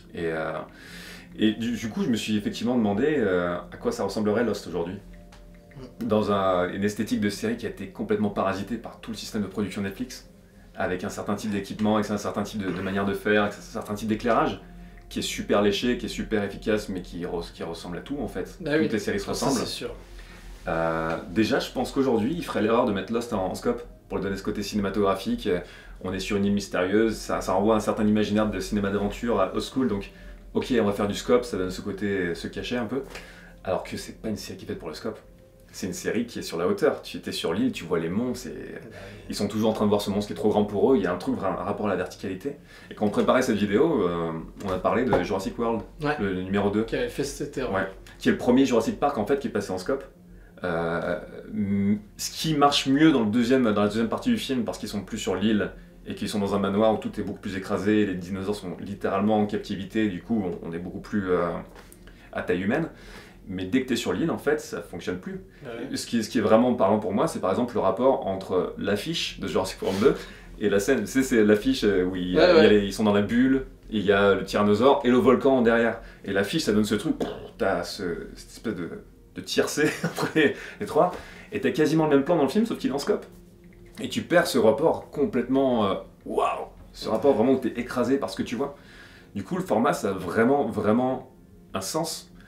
Et du coup je me suis effectivement demandé à quoi ça ressemblerait Lost aujourd'hui. Dans une esthétique de série qui a été complètement parasitée par tout le système de production Netflix, avec un certain type d'équipement, avec un certain type de manière de faire, avec un certain type d'éclairage, qui est super léché, qui est super efficace, mais qui ressemble à tout en fait. Toutes les séries se ressemblent. C'est sûr. Déjà, je pense qu'aujourd'hui, il ferait l'erreur de mettre Lost en scope pour lui donner ce côté cinématographique. On est sur une île mystérieuse, ça renvoie à un certain imaginaire de cinéma d'aventure à old school, donc ok, on va faire du scope, ça donne ce côté, se cacher un peu, alors que c'est pas une série qui est faite pour le scope. C'est une série qui est sur la hauteur. Tu étais sur l'île, tu vois les monts, ils sont toujours en train de voir ce monstre qui est trop grand pour eux, il y a un truc, un rapport à la verticalité. Et quand on préparait cette vidéo, on a parlé de Jurassic World, le numéro 2. Qui avait fait cet été, qui est le premier Jurassic Park en fait qui est passé en scope. Ce qui marche mieux dans la deuxième partie du film parce qu'ils sont plus sur l'île et qu'ils sont dans un manoir où tout est beaucoup plus écrasé, les dinosaures sont littéralement en captivité, du coup on est beaucoup plus à taille humaine. Mais dès que tu es sur l'île, en fait, ça fonctionne plus. Ce qui est vraiment parlant pour moi, c'est par exemple le rapport entre l'affiche de Jurassic World 2 et la scène. Tu sais, c'est l'affiche où ils sont dans la bulle, il y a le tyrannosaure et le volcan derrière. Et l'affiche, ça donne ce truc, t'as cette espèce de tiercé entre les trois, et t'as quasiment le même plan dans le film, sauf qu'il est en scope. Et tu perds ce rapport complètement waouh, ce rapport vraiment où t'es écrasé par ce que tu vois. Du coup, le format, ça a vraiment un sens.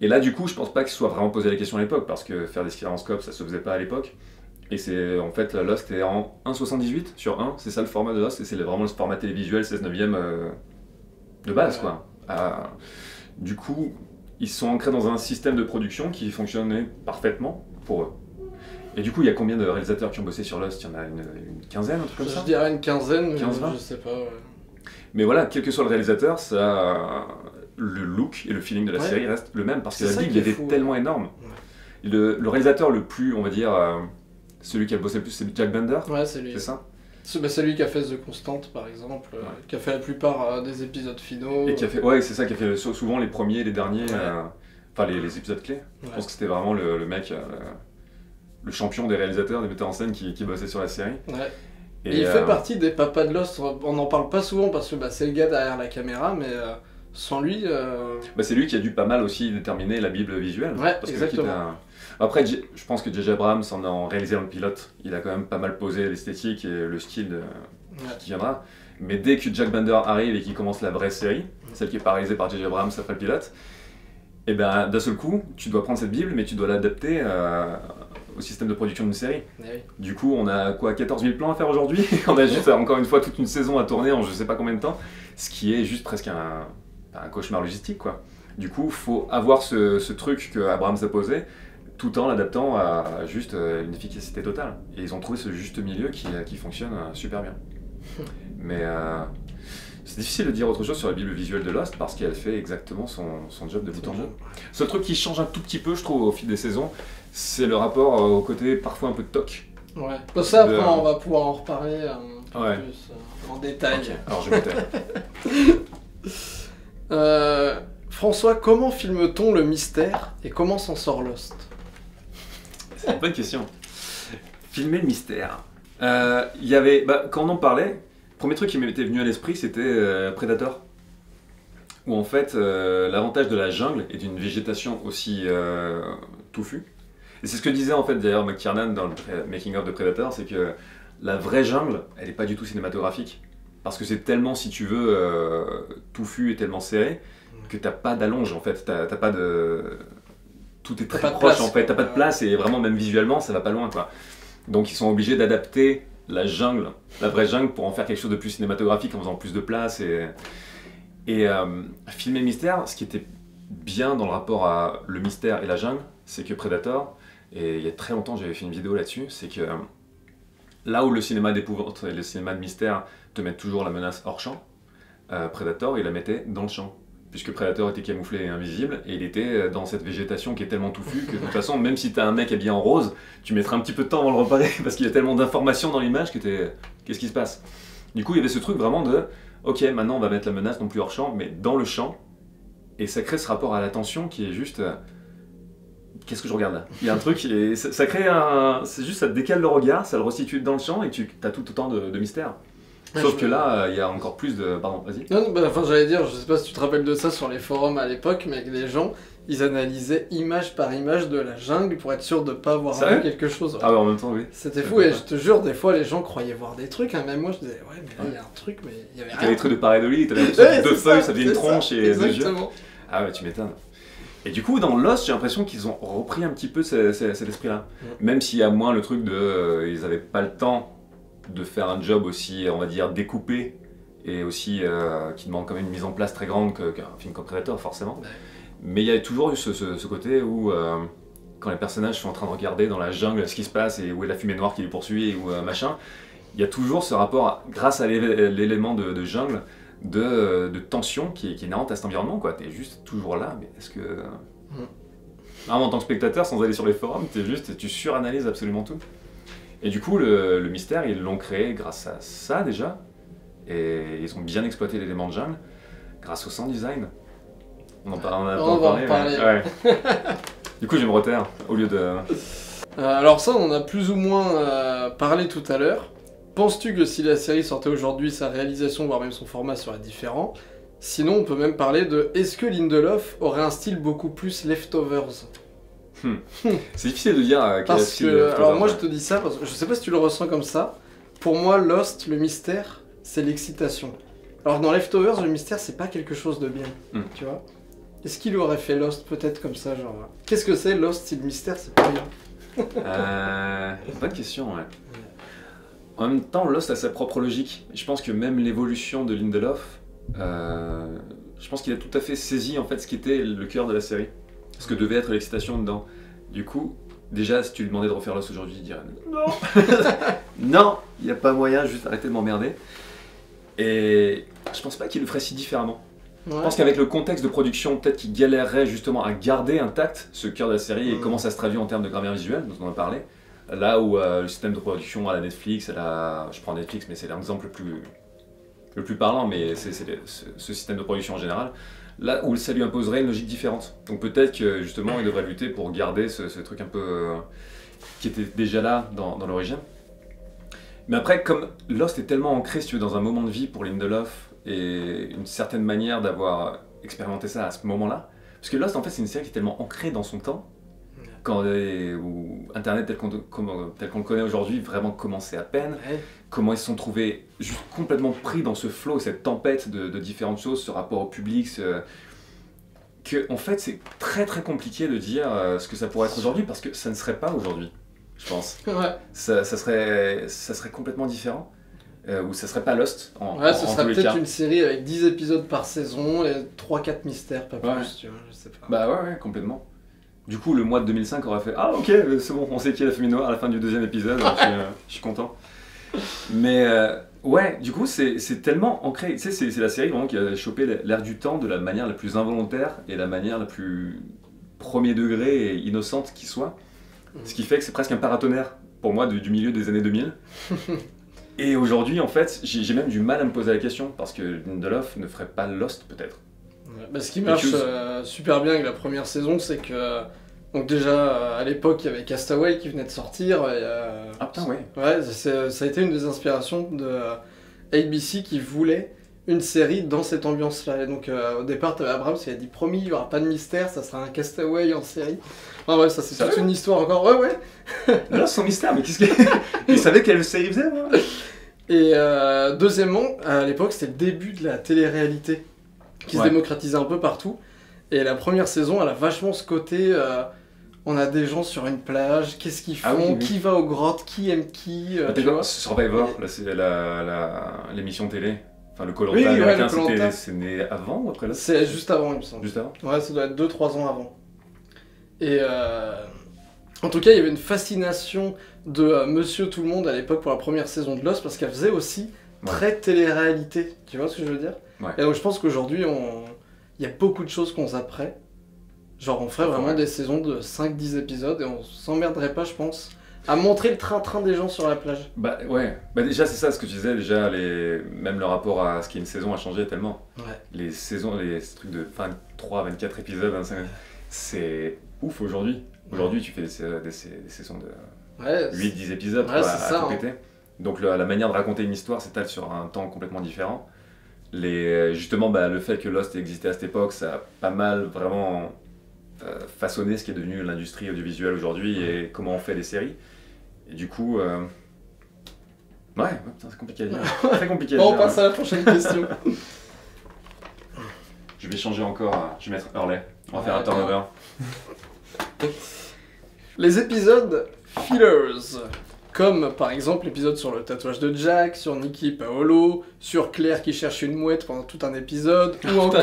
Et là, du coup, je pense pas qu'il soit vraiment posé la question à l'époque, parce que faire des stirenscopes, ça se faisait pas à l'époque. Et c'est en fait, Lost est en 1,78 sur 1, c'est ça le format de Lost, et c'est vraiment le format télévisuel 16/9 de base, quoi. Du coup, ils sont ancrés dans un système de production qui fonctionnait parfaitement pour eux. Et du coup, il y a combien de réalisateurs qui ont bossé sur Lost? Il y en a une quinzaine, un truc comme ça? Je dirais une quinzaine, 15-20. je sais pas. Ouais. Mais voilà, quel que soit le réalisateur, le look et le feeling de la série restent le même, parce que la Bible était tellement énorme. Ouais. Le réalisateur le plus, on va dire, celui qui a bossé le plus, c'est Jack Bender. Ouais, c'est lui. C'est ça? C'est lui qui a fait The Constant, par exemple, qui a fait la plupart des épisodes finaux. Et qui a fait, ouais, c'est ça, qui a fait souvent les premiers et les derniers, enfin les épisodes clés. Je pense que c'était vraiment le mec, le champion des réalisateurs, des metteurs en scène qui bossait sur la série. Ouais. Et il fait partie des papas de Lost, on n'en parle pas souvent parce que c'est le gars derrière la caméra, mais sans lui... c'est lui qui a dû pas mal aussi déterminer la Bible visuelle. Ouais, parce exactement. Après, je pense que J.J. Abrams, en réalisant le pilote, il a quand même pas mal posé l'esthétique et le style qui viendra. Mais dès que Jack Bender arrive et qu'il commence la vraie série, celle qui est pas réalisée par J.J. Abrams après le pilote, et ben d'un seul coup, tu dois prendre cette Bible, mais tu dois l'adapter au système de production d'une série. Oui. Du coup, on a quoi, 14 000 plans à faire aujourd'hui? On a juste, encore une fois, toute une saison à tourner en je sais pas combien de temps, ce qui est juste presque un cauchemar logistique, quoi. Du coup, faut avoir ce truc que Abrams a posé, tout en l'adaptant à juste une efficacité totale. Et ils ont trouvé ce juste milieu qui fonctionne super bien. Mais c'est difficile de dire autre chose sur la Bible visuelle de Lost parce qu'elle fait exactement son job de bout en bout. Seul truc qui change un tout petit peu, je trouve, au fil des saisons, c'est le rapport au côté parfois un peu toc. Ouais. Pour ça, après, on va pouvoir en reparler un peu plus en détail. Okay. Alors, je me tais. François, comment filme-t-on le mystère et comment s'en sort Lost? C'est une bonne question. Filmer le mystère. Il y avait, quand on en parlait, le premier truc qui m'était venu à l'esprit, c'était Predator. Où en fait, l'avantage de la jungle et d'une végétation aussi touffue. Et c'est ce que disait en fait d'ailleurs McTiernan dans le making-of de Predator, c'est que la vraie jungle, elle n'est pas du tout cinématographique. Parce que c'est tellement, si tu veux, touffu et tellement serré, que t'as pas d'allonge en fait, t'as pas de... Tout est très proche en fait, t'as pas de place et vraiment même visuellement ça va pas loin quoi. Donc ils sont obligés d'adapter la jungle, la vraie jungle pour en faire quelque chose de plus cinématographique en faisant plus de place et filmer le mystère, ce qui était bien dans le rapport à le mystère et la jungle, c'est que Predator, et il y a très longtemps j'avais fait une vidéo là-dessus, c'est que là où le cinéma d'épouvante et le cinéma de mystère te mettent toujours la menace hors champ, Predator il la mettait dans le champ. Puisque Predator était camouflé et invisible, et il était dans cette végétation qui est tellement touffue que de toute façon, même si t'as un mec habillé en rose, tu mettras un petit peu de temps avant de le repérer, parce qu'il y a tellement d'informations dans l'image que qu'est-ce qui se passe? Du coup, il y avait ce truc vraiment de, ok, maintenant on va mettre la menace non plus hors champ, mais dans le champ, et ça crée ce rapport à l'attention qui est juste... Qu'est-ce que je regarde là? Il y a un truc, et ça crée c'est juste, ça te décale le regard, ça le resitue dans le champ, et tu as tout autant de mystère. Sauf que là, il y a encore plus de... Pardon, vas-y. Non, enfin j'allais dire, je sais pas si tu te rappelles de ça sur les forums à l'époque, mais les gens, ils analysaient image par image de la jungle pour être sûr de pas avoir vu quelque chose. Ah ouais, en même temps, oui. C'était fou, et je te jure, des fois les gens croyaient voir des trucs, hein. Même moi je disais, ouais, mais là il y a un truc, mais il y avait rien. T'as les trucs de pareidolie, t'as l'impression que deux feuilles, ça devient une tronche et deux yeux. Ah ouais, tu m'étonnes. Et du coup, dans Lost, j'ai l'impression qu'ils ont repris un petit peu cet esprit-là. Même s'il y a moins le truc de... ils avaient pas le temps de faire un job aussi, on va dire, découpé et aussi qui demande quand même une mise en place très grande qu'un film comme Predator forcément. Ouais. Mais il y a toujours eu ce côté où quand les personnages sont en train de regarder dans la jungle ce qui se passe et où est la fumée noire qui les poursuit ou machin, il y a toujours ce rapport, grâce à l'élément de jungle, de tension qui est inhérente à cet environnement quoi. T'es juste toujours là, mais est-ce que... en tant que spectateur, sans aller sur les forums, tu suranalyses absolument tout. Et du coup, le mystère, ils l'ont créé grâce à ça déjà, et ils ont bien exploité l'élément de jungle grâce au sound design. On va en parler. Ouais. Du coup, je me reterre au lieu de... alors ça, on en a plus ou moins parlé tout à l'heure. Penses-tu que si la série sortait aujourd'hui, sa réalisation, voire même son format serait différent? Sinon, on peut même parler de est-ce que Lindelof aurait un style beaucoup plus Leftovers? C'est difficile de dire quel style Leftovers. Alors moi je te dis ça parce que je sais pas si tu le ressens comme ça. Pour moi, Lost, le mystère, c'est l'excitation. Alors dans Leftovers, le mystère, c'est pas quelque chose de bien, tu vois. Est-ce qu'il aurait fait Lost peut-être comme ça, genre... Qu'est-ce que c'est Lost si le mystère c'est pas rien? Bonne question, ouais. En même temps, Lost a sa propre logique. Je pense que même l'évolution de Lindelof, je pense qu'il a tout à fait saisi en fait ce qui était le cœur de la série. Ce que devait être l'excitation dedans. Du coup, déjà, si tu lui demandais de refaire Lost aujourd'hui, il dirait non. Non, il n'y a pas moyen, juste arrêtez de m'emmerder. Et je pense pas qu'il le ferait si différemment. Ouais. Je pense qu'avec le contexte de production, peut-être qu'il galérerait justement à garder intact ce cœur de la série et comment ça se traduit en termes de grammaire visuelle, dont on a parlé. Là où le système de production à la Netflix, je prends Netflix, mais c'est l'exemple le plus parlant, mais c'est ce système de production en général. Là où ça lui imposerait une logique différente. Donc peut-être que justement il devrait lutter pour garder ce truc un peu qui était déjà là dans l'origine. Mais après, comme Lost est tellement ancré si tu veux, dans un moment de vie pour Lindelof et une certaine manière d'avoir expérimenté ça à ce moment-là, parce que Lost en fait c'est une série qui est tellement ancrée dans son temps, où Internet tel qu'on le connaît aujourd'hui vraiment commençait à peine, comment ils se sont trouvés juste complètement pris dans ce flow, cette tempête de différentes choses, ce rapport au public, que en fait c'est très très compliqué de dire ce que ça pourrait être aujourd'hui parce que ça ne serait pas aujourd'hui, je pense. Ouais. Ça serait complètement différent. Ou ça serait pas Lost ce serait peut-être une série avec 10 épisodes par saison et 3-4 mystères, pas plus, tu vois, je sais pas. Bah ouais, complètement. Du coup, le mois de 2005 aurait fait « Ah ok, c'est bon, on sait qui est la famille noire à la fin du deuxième épisode, je suis content. » Mais ouais, du coup, c'est tellement ancré. Tu sais, c'est la série vraiment qui a chopé l'air du temps de la manière la plus involontaire et la manière la plus premier degré et innocente qui soit. Ce qui fait que c'est presque un paratonnerre pour moi du milieu des années 2000. Et aujourd'hui, en fait, j'ai même du mal à me poser la question parce que Lindelof ne ferait pas Lost peut-être. Bah, ce qui marche super bien avec la première saison, c'est que donc déjà à l'époque il y avait Castaway qui venait de sortir. Ah putain ouais. Ouais, ça a été une des inspirations de ABC qui voulait une série dans cette ambiance-là. Et donc au départ t'avais Abrams qui a dit promis il y aura pas de mystère, ça sera un Castaway en série. Ah ouais, ça c'est toute une histoire encore. Ouais. Là sans mystère, mais qu'est-ce qu'il il savait quelle série il faisait moi. Et deuxièmement, à l'époque c'était le début de la télé-réalité qui se démocratisait un peu partout. Et la première saison, elle a vachement ce côté... on a des gens sur une plage, qu'est-ce qu'ils font, qui va aux grottes, qui aime qui... Survivor, là c'est l'émission télé. Enfin le Koh-Lanta américain, c'est né avant ou après là? C'est juste avant, il me semble. Juste avant? Ouais, ça doit être 2-3 ans avant. Et en tout cas, il y avait une fascination de Monsieur Tout-le-Monde à l'époque pour la première saison de Lost, parce qu'elle faisait aussi très télé-réalité. Tu vois ce que je veux dire? Ouais. Et donc je pense qu'aujourd'hui, il y a beaucoup de choses qu'on zapperait. Genre on ferait vraiment des saisons de 5-10 épisodes et on s'emmerderait pas, je pense, à montrer le train-train des gens sur la plage. Bah ouais, bah déjà c'est ça ce que tu disais, déjà même le rapport à ce qu'est une saison a changé tellement. Ouais. Les saisons, les trucs de 23-24 épisodes, c'est ouf aujourd'hui. Aujourd'hui tu fais des saisons de 8-10 épisodes à tout péter. Donc la manière de raconter une histoire s'étale sur un temps complètement différent. Justement, le fait que Lost existait à cette époque, ça a pas mal vraiment façonné ce qui est devenu l'industrie audiovisuelle aujourd'hui et comment on fait des séries. Et du coup, c'est compliqué à dire. Très compliqué à dire. On passe à la prochaine question. Je vais changer encore, je vais mettre Hurley. On va faire un turnover. Les épisodes fillers. Comme par exemple l'épisode sur le tatouage de Jack, sur Nikki et Paolo, sur Claire qui cherche une mouette pendant tout un épisode,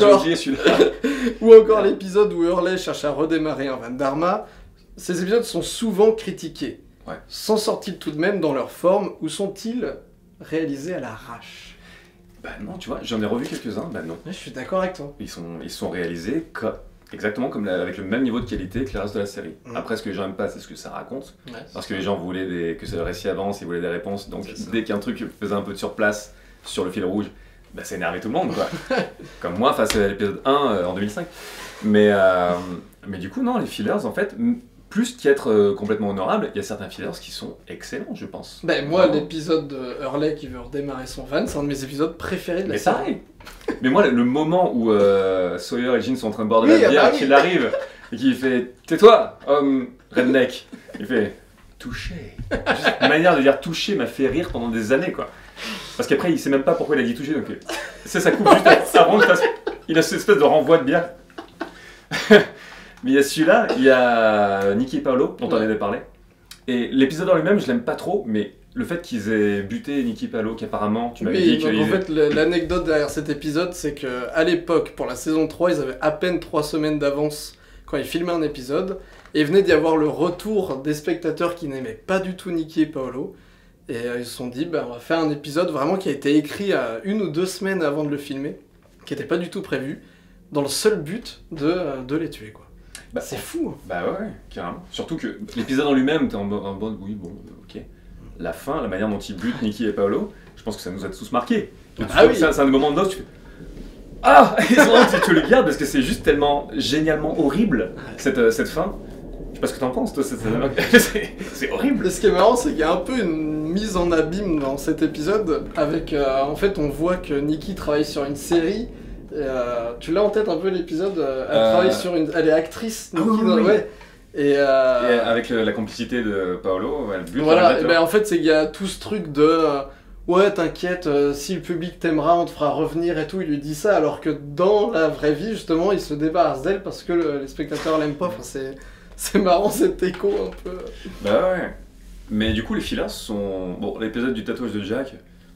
ou encore l'épisode où Hurley cherche à redémarrer un Van Dharma. Ces épisodes sont souvent critiqués. S'en sortent-ils tout de même dans leur forme ou sont-ils réalisés à l'arrache? Bah non, tu vois, j'en ai revu quelques-uns, bah non. Je suis d'accord avec toi. Ils sont réalisés exactement comme avec le même niveau de qualité que le reste de la série. Après, ce que j'aime pas, c'est ce que ça raconte. Parce que les gens voulaient que le récit avance, ils voulaient des réponses. Donc, dès qu'un truc faisait un peu de surplace sur le fil rouge, ça énervait tout le monde, quoi. Comme moi face à l'épisode 1 en 2005. Mais du coup, non, les fillers, en fait, plus qu'être complètement honorables, il y a certains fillers qui sont excellents, je pense. Moi, l'épisode de Hurley qui veut redémarrer son van, c'est un de mes épisodes préférés de la série. Pareil. Mais moi, le moment où Sawyer et Jean sont en train de boire de la bière, qu'il arrive et qu'il fait « Tais-toi, homme redneck !» Il fait « Touché !» Juste une manière de dire « touché » m'a fait rire pendant des années, quoi. Parce qu'après, il sait même pas pourquoi il a dit « touché », donc ça coupe juste avant, il a cette espèce de renvoi de bière. Mais il y a celui-là, il y a Nicky et Paolo, dont on avait parlé. Et l'épisode en lui-même, je l'aime pas trop, mais le fait qu'ils aient buté Nicky et Paolo, qu'apparemment, tu m'avais dit que... En fait, l'anecdote derrière cet épisode, c'est qu'à l'époque, pour la saison 3, ils avaient à peine 3 semaines d'avance quand ils filmaient un épisode, et il venait d'y avoir le retour des spectateurs qui n'aimaient pas du tout Nicky et Paolo, et ils se sont dit, bah, on va faire un épisode vraiment qui a été écrit à 1 ou 2 semaines avant de le filmer, qui n'était pas du tout prévu, dans le seul but de les tuer, quoi. Bah, c'est fou. Bah ouais, carrément. Surtout que l'épisode en lui-même, t'es en mode, oui, bon, ok. La fin, la manière dont il bute Nicky et Paolo, je pense que ça nous a tous marqués. Oui. C'est un moment de noce, tu fais... Ah, et tu le gardes parce que c'est juste tellement génialement horrible, cette fin. Je sais pas ce que t'en penses, toi, c'est horrible. Ce qui est marrant, c'est qu'il y a un peu une mise en abîme dans cet épisode, avec, en fait, on voit que Nicky travaille sur une série. Tu l'as en tête un peu l'épisode, elle travaille sur une... Elle est actrice, Nicky, oui. Ouais. Et avec la complicité de Paolo, elle bute. Voilà, et ben en fait, c'est qu'il y a tout ce truc de... ouais, t'inquiète, si le public t'aimera, on te fera revenir et tout, il lui dit ça, alors que dans la vraie vie, justement, il se débarrasse d'elle parce que les spectateurs l'aiment pas. Enfin, c'est marrant cet écho un peu. Bah ouais. Mais du coup, les fillers sont... Bon, l'épisode du tatouage de Jack...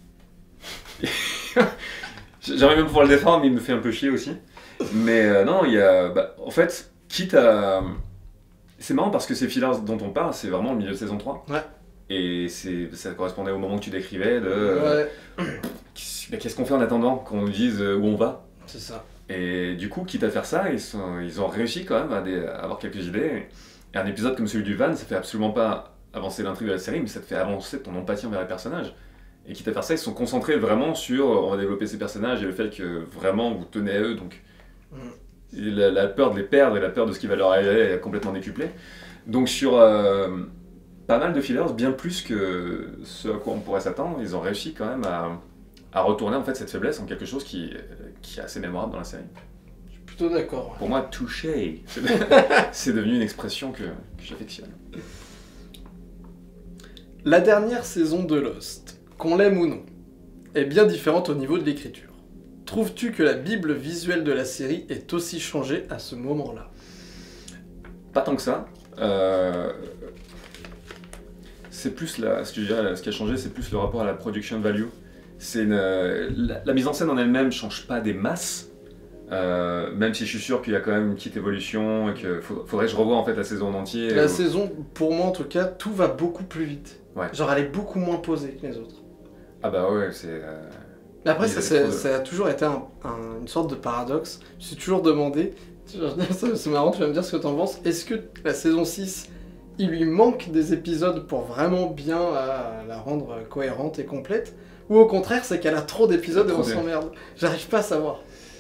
J'aimerais même pouvoir le défendre, mais il me fait un peu chier aussi. Mais non, il y a... Bah, en fait, quitte à... C'est marrant parce que ces fillers dont on parle, c'est vraiment le milieu de saison 3. Ouais. Et ça correspondait au moment que tu décrivais de... Ouais. Qu'est-ce qu'on fait en attendant qu'on nous dise où on va? C'est ça. Et du coup, quitte à faire ça, ils ont réussi quand même à avoir quelques idées. Et un épisode comme celui du van, ça fait absolument pas avancer l'intrigue de la série, mais ça te fait avancer ton empathie envers les personnages. Et quitte à faire ça, ils se sont concentrés vraiment sur on va développer ces personnages et le fait que vraiment vous tenez à eux. Donc la peur de les perdre et la peur de ce qui va leur arriver est complètement décuplée. Donc sur pas mal de fillers, bien plus que ce à quoi on pourrait s'attendre, ils ont réussi quand même à retourner en fait cette faiblesse en quelque chose qui est assez mémorable dans la série. Je suis plutôt d'accord. Ouais. Pour moi, touché, c'est devenu une expression que j'affectionne. La dernière saison de Lost, qu'on l'aime ou non, est bien différente au niveau de l'écriture. Trouves-tu que la bible visuelle de la série est aussi changée à ce moment-là? Pas tant que ça. C'est plus ce qui a changé, c'est plus le rapport à la production value. La mise en scène en elle-même change pas des masses, même si je suis sûr qu'il y a quand même une petite évolution et qu'il faudrait que je revoie en fait la saison en entier. La saison, pour moi en tout cas, tout va beaucoup plus vite. Ouais. Genre elle est beaucoup moins posée que les autres. Ah bah ouais, c'est... Mais après ça a toujours été une sorte de paradoxe. Je me suis toujours demandé, c'est marrant, tu vas me dire ce que t'en penses, est-ce que la saison 6, il lui manque des épisodes pour vraiment bien la rendre cohérente et complète, ou au contraire c'est qu'elle a trop d'épisodes et on s'emmerde? J'arrive pas à savoir.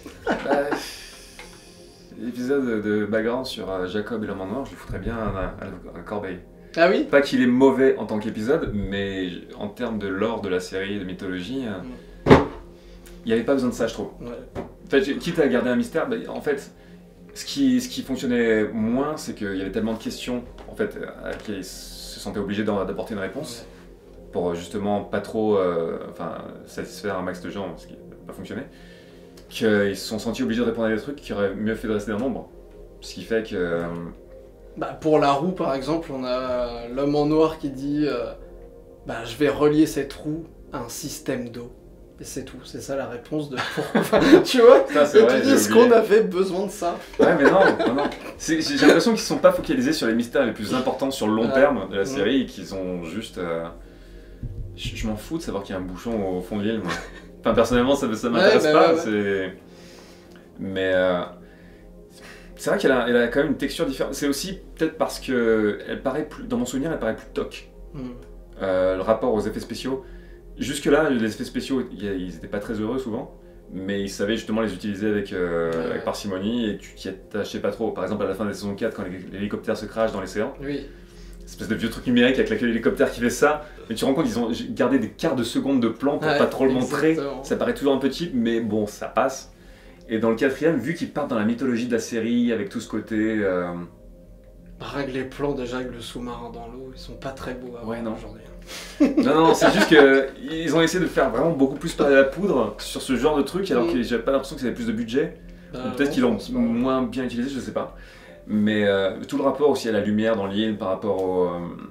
L'épisode de background sur Jacob et l'homme en noir, je lui foutrais bien un corbeille. Ah oui? Pas qu'il est mauvais en tant qu'épisode, mais en termes de lore de la série, de mythologie, il n'y avait pas besoin de ça, je trouve. Ouais. En fait, quitte à garder un mystère, bah, en fait, ce qui fonctionnait moins, c'est qu'il y avait tellement de questions en fait, à laquelle ils se sentaient obligés d'apporter une réponse, pour justement pas trop satisfaire un max de gens, ce qui n'a pas fonctionné, qu'ils se sont sentis obligés de répondre à des trucs qui auraient mieux fait de rester dans l'ombre. Ce qui fait que... pour la roue, par exemple, on a l'homme en noir qui dit je vais relier cette roue à un système d'eau. Et c'est tout, c'est ça la réponse de pourquoi. Tu vois? Ça, c'est vrai, tu dis, est-ce qu'on avait besoin de ça? Ouais, mais non. J'ai l'impression qu'ils ne sont pas focalisés sur les mystères les plus importants sur le long terme de la série et qu'ils ont juste... Je m'en fous de savoir qu'il y a un bouchon au fond de l'île, moi. Enfin, personnellement, ça m'intéresse pas. Ouais. Mais... c'est vrai qu'elle a quand même une texture différente. C'est aussi peut-être parce que dans mon souvenir, elle paraît plus toc. Le rapport aux effets spéciaux. Jusque-là, les effets spéciaux, ils étaient pas très heureux souvent, mais ils savaient justement les utiliser avec parcimonie et tu t'y attachais pas trop. Par exemple, à la fin de la saison 4, quand l'hélicoptère se crache dans l'océan, espèce de vieux truc numérique avec l'hélicoptère qui fait ça, mais tu te rends compte qu'ils ont gardé des quarts de seconde de plan pour pas trop le montrer. Ça paraît toujours un peu cheap, mais bon, ça passe. Et dans le 4ème, vu qu'ils partent dans la mythologie de la série, avec tout ce côté... Règle les plans déjà avec le sous-marin dans l'eau, ils sont pas très beaux à voir aujourd'hui. Non, c'est juste qu'ils ont essayé de faire vraiment beaucoup plus par la poudre sur ce genre de truc, alors que j'avais pas l'impression que c'était plus de budget. Peut-être qu'ils l'ont moins bien utilisé, je sais pas. Mais tout le rapport aussi à la lumière dans l'île par rapport au...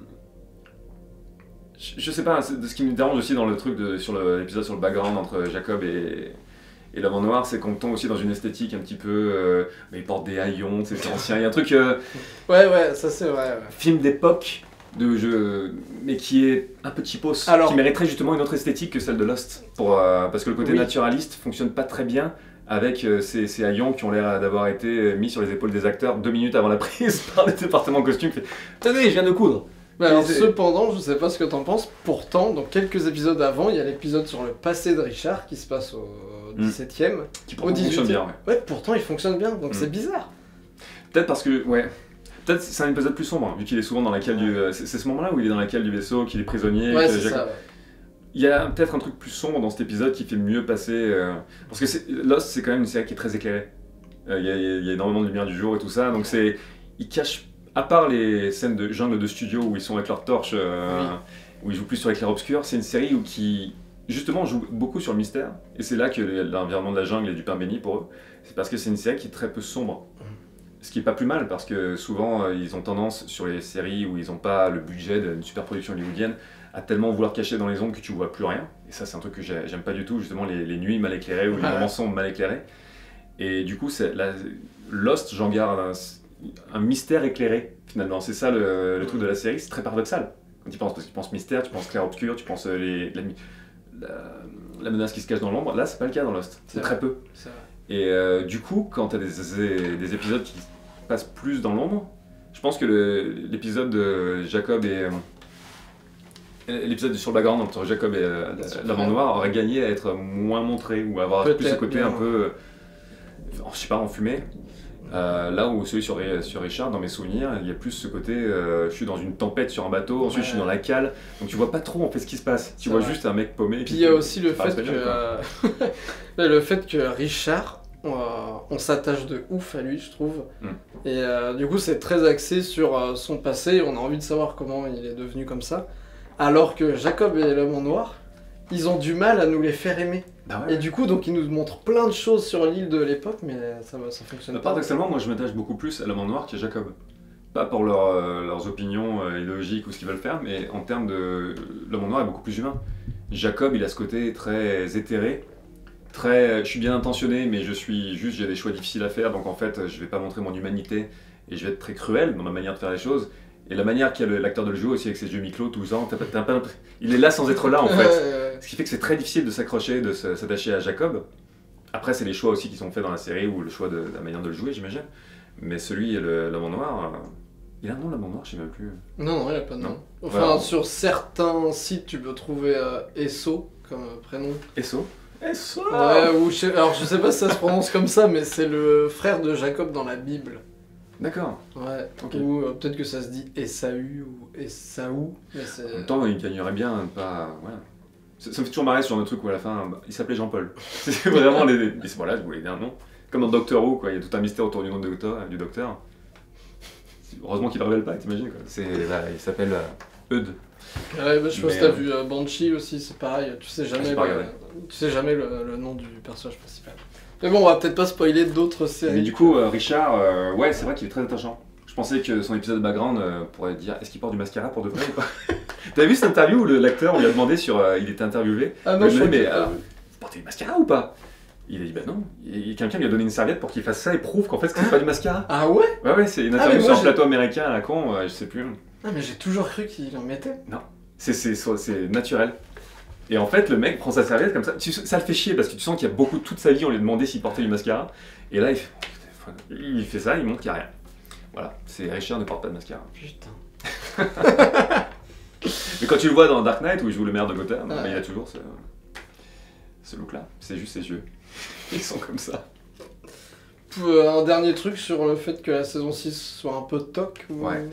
je sais pas, ce qui me dérange aussi dans le truc sur l'épisode sur le background entre Jacob et l'homme en noir, c'est qu'on tombe aussi dans une esthétique un petit peu... mais ils portent des haillons, c'est ancien, il y a un truc... Ouais, ça c'est vrai. Ouais. Film d'époque, mais qui est un peu cheapos, qui mériterait justement une autre esthétique que celle de Lost. Parce que le côté naturaliste fonctionne pas très bien avec ces haillons qui ont l'air d'avoir été mis sur les épaules des acteurs 2 minutes avant la prise par le département costume. Tenez, je viens de coudre. Mais alors, cependant, je sais pas ce que t'en penses, pourtant, dans quelques épisodes avant, il y a l'épisode sur le passé de Richard qui se passe au 17ème. Qui pourtant fonctionne bien, ouais. Pourtant il fonctionne bien, donc c'est bizarre. Peut-être parce que, peut-être c'est un épisode plus sombre, vu qu'il est souvent dans la cale du... C'est ce moment-là où il est dans la cale du vaisseau, qu'il est prisonnier. Ouais, c'est ça. Il y a peut-être un truc plus sombre dans cet épisode qui fait mieux passer... Parce que Lost, c'est quand même une série qui est très éclairée. Il y a énormément de lumière du jour et tout ça, donc il cache... À part les scènes de jungle de studio où ils sont avec leurs torches, où ils jouent plus sur les clairs-obscurs, c'est une série qui justement joue beaucoup sur le mystère. Et c'est là que l'environnement de la jungle est du pain béni pour eux. C'est parce que c'est une série qui est très peu sombre. Ce qui est pas plus mal parce que souvent ils ont tendance sur les séries où ils n'ont pas le budget d'une super production hollywoodienne à tellement vouloir cacher dans les ombres que tu vois plus rien. Et ça c'est un truc que j'aime pas du tout, justement les nuits mal éclairées ou les moments sombres mal éclairés. Et du coup Lost, j'en garde un mystère éclairé, finalement. C'est ça le truc de la série, c'est très paradoxal. Quand tu penses, parce que tu penses mystère, tu penses clair-obscur, tu penses la menace qui se cache dans l'ombre. Là, c'est pas le cas dans Lost. C'est très peu. Et du coup, quand tu as des épisodes qui passent plus dans l'ombre, je pense que l'épisode de Jacob et... l'épisode sur le background entre Jacob et l'homme noir aurait gagné à être moins montré, ou avoir plus ce côté un peu... je sais pas, enfumé. Là où celui sur Richard, dans mes souvenirs, il y a plus ce côté je suis dans une tempête sur un bateau, ensuite je suis dans la cale, donc tu vois pas trop en fait ce qui se passe, tu vois juste un mec paumé. Puis il y a aussi le fait que Richard, on s'attache de ouf à lui, je trouve, et du coup c'est très axé sur son passé, on a envie de savoir comment il est devenu comme ça, alors que Jacob et l'homme en noir, ils ont du mal à nous les faire aimer. Et du coup, donc ils nous montrent plein de choses sur l'île de l'époque, mais ça fonctionne pas. Paradoxalement, moi je m'attache beaucoup plus à l'homme en noir qu'à Jacob. Pas pour leurs opinions idéologiques ou ce qu'ils veulent faire, mais en termes de... L'homme en noir est beaucoup plus humain. Jacob, il a ce côté très éthéré, je suis bien intentionné, mais j'ai des choix difficiles à faire, donc en fait je vais pas montrer mon humanité, et je vais être très cruel dans ma manière de faire les choses. Et la manière qu'a l'acteur de le jouer aussi avec ses yeux mi-clos, tout ça, il est là sans être là en fait. Ce qui fait que c'est très difficile de s'accrocher, de s'attacher à Jacob. Après, c'est les choix aussi qui sont faits dans la série, ou le choix de la manière de le jouer, j'imagine. Mais celui, l'homme en noir, il a un nom, l'homme en noir, je sais même plus. Non, il a pas de nom. Enfin, sur certains sites, tu peux trouver Esso comme prénom. Esso ? Esso ! Alors, je sais pas si ça se prononce comme ça, mais c'est le frère de Jacob dans la Bible. D'accord. Ouais, okay. Ou peut-être que ça se dit Esaü ou Esaou. En même temps, il gagnerait bien, pas... Voilà. Ça me fait toujours marrer sur le truc où à la fin, il s'appelait Jean-Paul. C'est vraiment voilà, je voulais dire un nom. Comme dans Doctor Who, quoi. Il y a tout un mystère autour du nom du docteur. Heureusement qu'il ne révèle pas, t'imagines quoi. Il s'appelle Eud. Ouais, je pense que t'as vu Banshee aussi, c'est pareil. Tu sais jamais le nom du personnage principal. Mais bon, on va peut-être pas spoiler d'autres séries. Mais du coup, Richard, c'est vrai qu'il est très attachant. Je pensais que son épisode background pourrait dire est-ce qu'il porte du mascara pour de vrai ou pas. T'as vu cette interview où l'acteur, on lui a demandé il était interviewé. Ah non, mais vous portez du mascara ou pas? Il a dit bah non. Quelqu'un lui a donné une serviette pour qu'il fasse ça et prouve qu'en fait c'est pas du mascara. Ah ouais? Ouais, c'est une interview sur un plateau américain à la con, je sais plus. Ah mais j'ai toujours cru qu'il en mettait. Non, c'est naturel. Et en fait, le mec prend sa serviette comme ça. Ça le fait chier parce que tu sens qu'il y a toute sa vie, on lui a demandé s'il portait du mascara. Et là, il fait ça, il montre qu'il n'y a rien. Voilà, Richard ne porte pas de mascara. Putain. Mais quand tu le vois dans Dark Knight où il joue le maire de Gotham, il a toujours ce look-là. C'est juste ses yeux. Ils sont comme ça. Un dernier truc sur le fait que la saison 6 soit un peu toc ou... Ouais.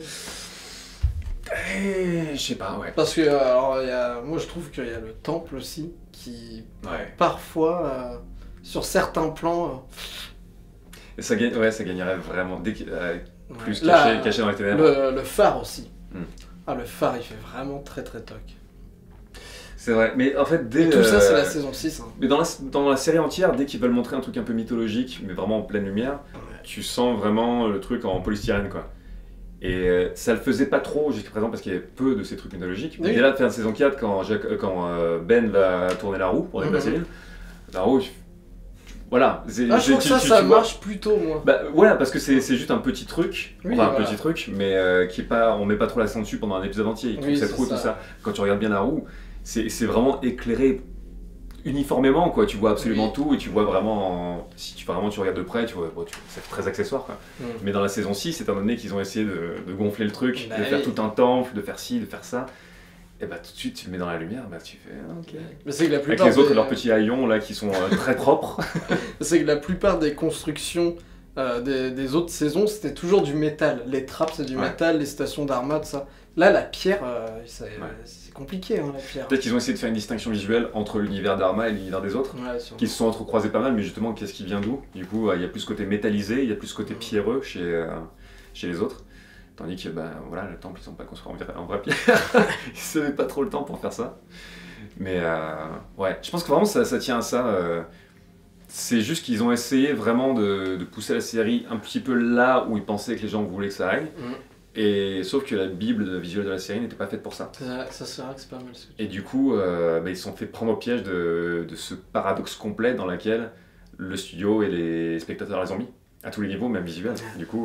Je sais pas, ouais. Parce que, alors, moi je trouve qu'il y a le temple aussi, qui parfois, sur certains plans... Ça gagnerait vraiment plus caché dans les ténèbres. Le phare aussi. Ah, le phare il fait vraiment très très toc. C'est vrai, mais en fait, dès... Et tout ça, c'est la saison 6. Hein. Mais dans la série entière, dès qu'ils veulent montrer un truc un peu mythologique, mais vraiment en pleine lumière, tu sens vraiment le truc en polystyrène, quoi. Et ça le faisait pas trop jusqu'à présent parce qu'il y avait peu de ces trucs mythologiques. Mais dès la fin de saison 4, quand Ben va tourner la roue pour déplacer l'île, la roue, voilà. Je trouve que ça marche plutôt, moi. Bah, voilà, parce que c'est juste un petit truc, petit truc, mais qui est pas, on met pas trop l'accent dessus pendant un épisode entier. C'est trop tout ça. Quand tu regardes bien la roue, c'est vraiment éclairé uniformément, quoi. Tu vois absolument tout et tu vois vraiment, si tu regardes de près, tu vois, c'est très accessoire, quoi. Mais dans la saison 6, étant donné qu'ils ont essayé de gonfler le truc, de faire tout un temple, de faire ci, de faire ça, et bah tout de suite tu le mets dans la lumière, bah tu fais ok. Mais c'est que la plupart avec les autres leurs petits haillons là qui sont très propres. C'est que la plupart des constructions des autres saisons, c'était toujours du métal. Les trappes, c'est du métal, les stations d'armada, ça. Là, la pierre, c'est compliqué, hein, la pierre. Peut-être qu'ils ont essayé de faire une distinction visuelle entre l'univers d'Arma et l'univers des autres, qui se sont entrecroisés pas mal, mais justement, qu'est-ce qui vient d'où? Du coup, il y a plus ce côté métallisé, il y a plus ce côté pierreux chez les autres. Tandis que, voilà, le temple, ils sont pas construits en vraie pierre. Ils n'avaient pas trop le temps pour faire ça. Mais ouais, je pense que vraiment, ça tient à ça. C'est juste qu'ils ont essayé vraiment de pousser la série un petit peu là où ils pensaient que les gens voulaient que ça aille. Et sauf que la bible visuelle de la série n'était pas faite pour ça. Ça c'est vrai que c'est pas mal. Et du coup, ils se sont fait prendre au piège de ce paradoxe complet dans lequel le studio et les spectateurs les ont mis, à tous les niveaux, même visuels. Du coup,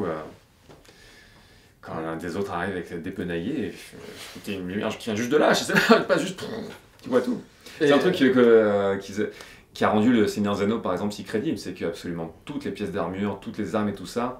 quand un des autres arrive avec dépenaillé, t'es une lumière qui vient juste de là, je sais pas juste, tu vois tout. C'est un truc qui a rendu le Seigneur Zeno par exemple si crédible, c'est que absolument toutes les pièces d'armure, toutes les armes et tout ça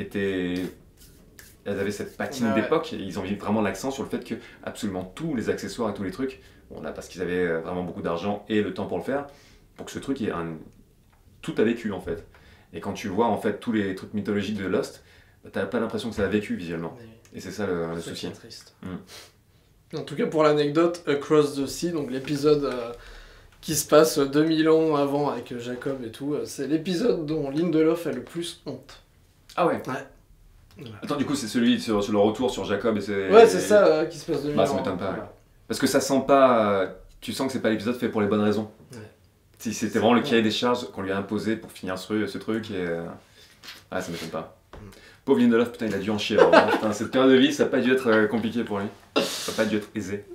elles avaient cette patine d'époque et ils ont mis vraiment l'accent sur le fait que absolument tous les accessoires et tous les trucs, bon là parce qu'ils avaient vraiment beaucoup d'argent et le temps pour le faire, pour que ce truc tout a vécu en fait. Et quand tu vois en fait tous les trucs mythologiques de Lost, t'as pas l'impression que ça a vécu visuellement. Et c'est ça le souci. C'est triste. En tout cas pour l'anecdote, Across the Sea, donc l'épisode qui se passe 2000 ans avant avec Jacob et tout, c'est l'épisode dont Lindelof a le plus honte. Ah ouais. Attends, du coup, c'est celui sur le retour sur Jacob et c'est... Ouais, c'est ça qui se passe 2000 ans. Ça m'étonne pas. Ouais. Parce que ça sent pas... Tu sens que c'est pas l'épisode fait pour les bonnes raisons. Si c'était vraiment le cahier des charges qu'on lui a imposé pour finir ce truc et... ça m'étonne pas. Pauvre Lindelof, putain, il a dû en chier. Putain, cette période de vie, ça a pas dû être compliqué pour lui. Ça a pas dû être aisé.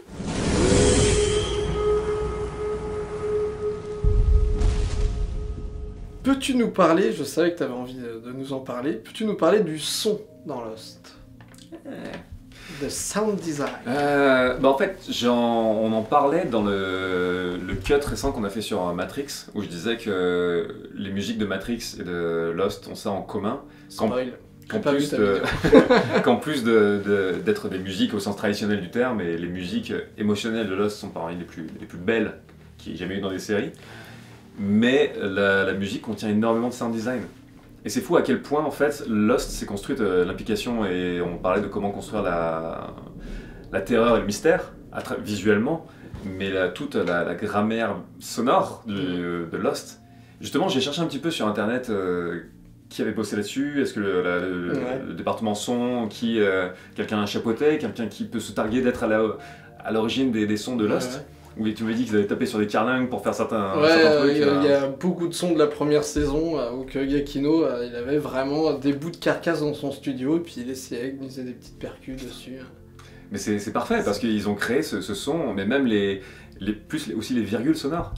Peux-tu nous parler, je savais que tu avais envie de nous en parler, peux-tu nous parler du son dans Lost? The sound design. En fait, on en parlait dans le cut récent qu'on a fait sur Matrix, où je disais que les musiques de Matrix et de Lost ont ça en commun. Qu'en plus d'être des musiques au sens traditionnel du terme, et les musiques émotionnelles de Lost sont parmi les plus belles qu'il y ait jamais eu dans des séries. Mais la musique contient énormément de sound design. Et c'est fou à quel point en fait Lost s'est construite l'implication, et on parlait de comment construire la terreur et le mystère visuellement, mais toute la grammaire sonore de Lost. Justement, j'ai cherché un petit peu sur internet qui avait bossé là-dessus, est-ce que le département son, quelqu'un a chapeauté, quelqu'un qui peut se targuer d'être à l'origine des sons de Lost. Oui, tu m'as dit qu'ils avaient tapé sur des carlingues pour faire certains trucs. Il y a beaucoup de sons de la première saison où Giacchino il avait vraiment des bouts de carcasse dans son studio et puis il essayait de miser des petites percus dessus. Mais c'est parfait parce qu'ils ont créé ce son, mais même aussi les virgules sonores.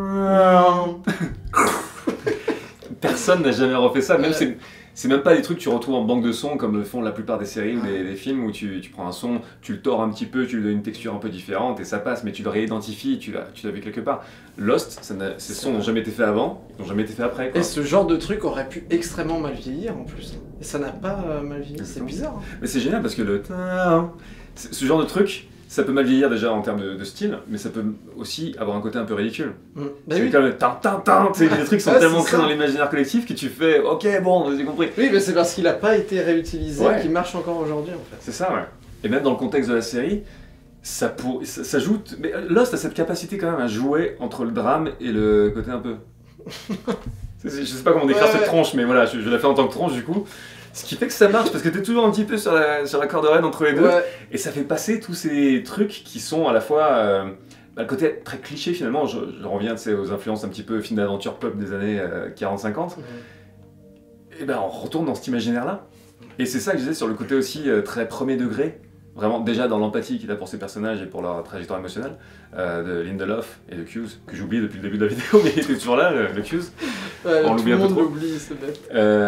Personne n'a jamais refait ça, même c'est même pas des trucs que tu retrouves en banque de sons comme le font la plupart des séries ou des films où tu prends un son, tu le tords un petit peu, tu lui donnes une texture un peu différente et ça passe, mais tu le réidentifies, tu l'as vu quelque part. Lost, ces sons n'ont jamais été faits avant, ils n'ont jamais été faits après. Quoi. Et ce genre de truc aurait pu extrêmement mal vieillir en plus. Et ça n'a pas mal vieilli, c'est bizarre. Hein. Mais c'est génial parce que ce genre de truc, ça peut mal vieillir déjà en termes de style, mais ça peut aussi avoir un côté un peu ridicule. C'est comme le tin, les trucs sont tellement ancrés dans l'imaginaire collectif que tu fais ok, bon, j'ai compris. Oui, mais c'est parce qu'il n'a pas été réutilisé qu'il marche encore aujourd'hui en fait. C'est ça, ouais. Et même dans le contexte de la série, ça joue. Mais Lost a cette capacité quand même à jouer entre le drame et le côté un peu. Je sais pas comment décrire cette tronche, mais voilà, je la fais en tant que tronche du coup. Ce qui fait que ça marche parce que t'es toujours un petit peu sur la corde raide entre les deux et ça fait passer tous ces trucs qui sont à la fois le côté très cliché finalement, je reviens aux influences un petit peu films d'aventure pop des années 40-50, et ben on retourne dans cet imaginaire-là. Et c'est ça que je disais sur le côté aussi très premier degré, vraiment déjà dans l'empathie qu'il a pour ses personnages et pour leur trajectoire émotionnelle, de Lindelof et de Hughes, que j'oublie depuis le début de la vidéo, mais il était toujours là, le Hughes. On l'oublie un peu trop. Tout le monde l'oublie, c'est bête.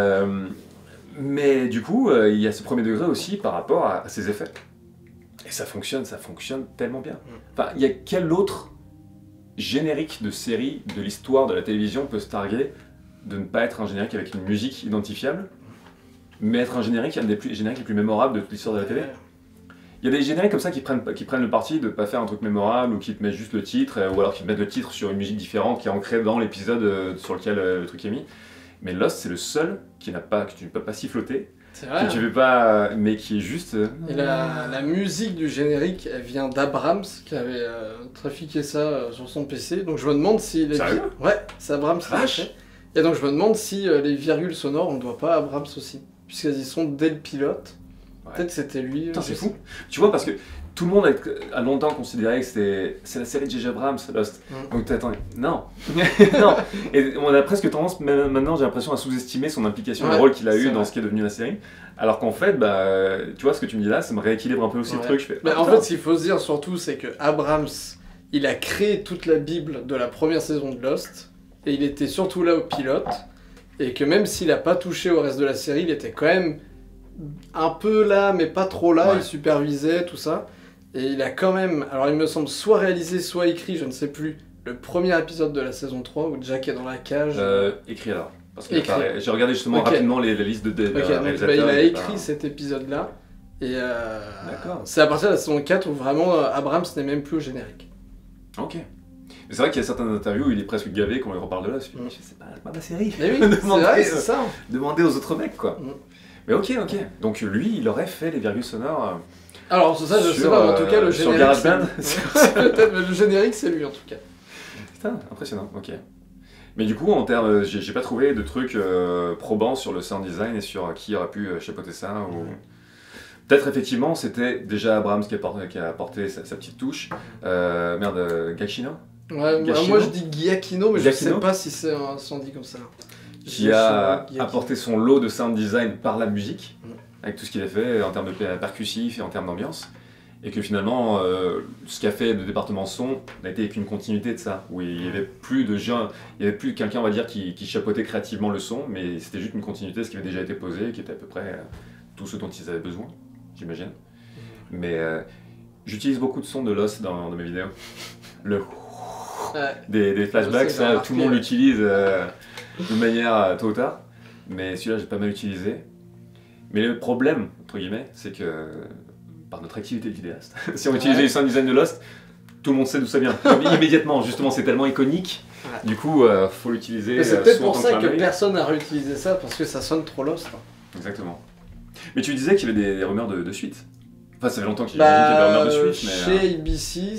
Mais du coup, il y a ce premier degré aussi par rapport à ses effets. Et ça fonctionne tellement bien. Enfin, il y a quel autre générique de série de l'histoire de la télévision peut se targuer de ne pas être un générique avec une musique identifiable, mais être un générique, un des génériques les plus mémorables de toute l'histoire de la télé. Il y a des génériques comme ça qui prennent le parti de ne pas faire un truc mémorable ou qui te mettent juste le titre, ou alors qui te mettent le titre sur une musique différente qui est ancrée dans l'épisode sur lequel le truc est mis. Mais Lost, c'est le seul que tu ne peux pas siffloter, vrai, que tu veux pas, mais qui est juste... Et la musique du générique, elle vient d'Abrams, qui avait trafiqué ça sur son PC, donc je me demande si... Sérieux ? Ouais, c'est Abrams qui l'a fait. Et donc je me demande si les virgules sonores, on ne doit pas à Abrams aussi, puisqu'elles y sont dès le pilote. Ouais. Peut-être c'était lui. Putain, c'est fou. Tu vois, parce que tout le monde a longtemps considéré que c'est la série de J.J. Abrams, Lost. Donc t'attends, non. Non. Et on a presque tendance, maintenant j'ai l'impression, à sous-estimer son implication, le rôle qu'il a eu dans ce qui est devenu la série. Alors qu'en fait, tu vois, ce que tu me dis là, ça me rééquilibre un peu aussi le truc. Je fais, en fait, ce qu'il faut se dire surtout, c'est que Abrams, il a créé toute la Bible de la première saison de Lost, et il était surtout là au pilote, et que même s'il n'a pas touché au reste de la série, il était quand même un peu là, mais pas trop là, il supervisait, tout ça. Et il a quand même, alors il me semble, soit réalisé, soit écrit, je ne sais plus, le premier épisode de la saison 3 où Jack est dans la cage. Écrit alors. Parce que j'ai regardé justement rapidement les listes de réalisateurs. Il a écrit cet épisode-là. Et c'est à partir de la saison 4 où vraiment Abrams n'est même plus au générique. Ok. Mais c'est vrai qu'il y a certaines interviews où il est presque gavé quand il reparle de là. C'est pas ma série. Mais oui, c'est ça. Demandez aux autres mecs, quoi. Mais ok. Donc lui, il aurait fait les virgules sonores. Alors ça, je sais pas, mais en tout cas, le générique. Sur GarageBand. Peut-être, mais le générique, c'est lui en tout cas. Putain, impressionnant, ok. Mais du coup, en termes, j'ai pas trouvé de trucs probants sur le sound design et sur qui aurait pu chapeauter ça. Ou... Peut-être effectivement, c'était déjà Abrams qui a apporté sa petite touche. Giacchino. Ouais, moi je dis Giacchino, mais je sais pas si c'est dit comme ça. Qui a apporté son lot de sound design par la musique, avec tout ce qu'il a fait en termes de percussif et en termes d'ambiance. Et que finalement, ce qu'a fait le département son n'a été qu'une continuité de ça, où il n'y avait plus de gens, il n'y avait plus quelqu'un, on va dire, qui chapeautait créativement le son, mais c'était juste une continuité de ce qui avait déjà été posé, qui était à peu près tout ce dont ils avaient besoin, j'imagine. Mais j'utilise beaucoup de sons de Lost dans mes vidéos. Des flashbacks, ça, tout le monde l'utilise de manière tôt ou tard, mais celui-là j'ai pas mal utilisé. Mais le problème, entre guillemets, c'est que par notre activité de vidéaste, si on utilisait le sound design de Lost, tout le monde sait d'où ça vient. Immédiatement, justement, c'est tellement iconique, du coup, faut l'utiliser. Mais c'est peut-être pour ça que personne n'a réutilisé ça, parce que ça sonne trop Lost. Exactement. Mais tu disais qu'il y avait des rumeurs de suite. Enfin, ça fait longtemps qu'il y avait des rumeurs de suite, mais... Chez ABC,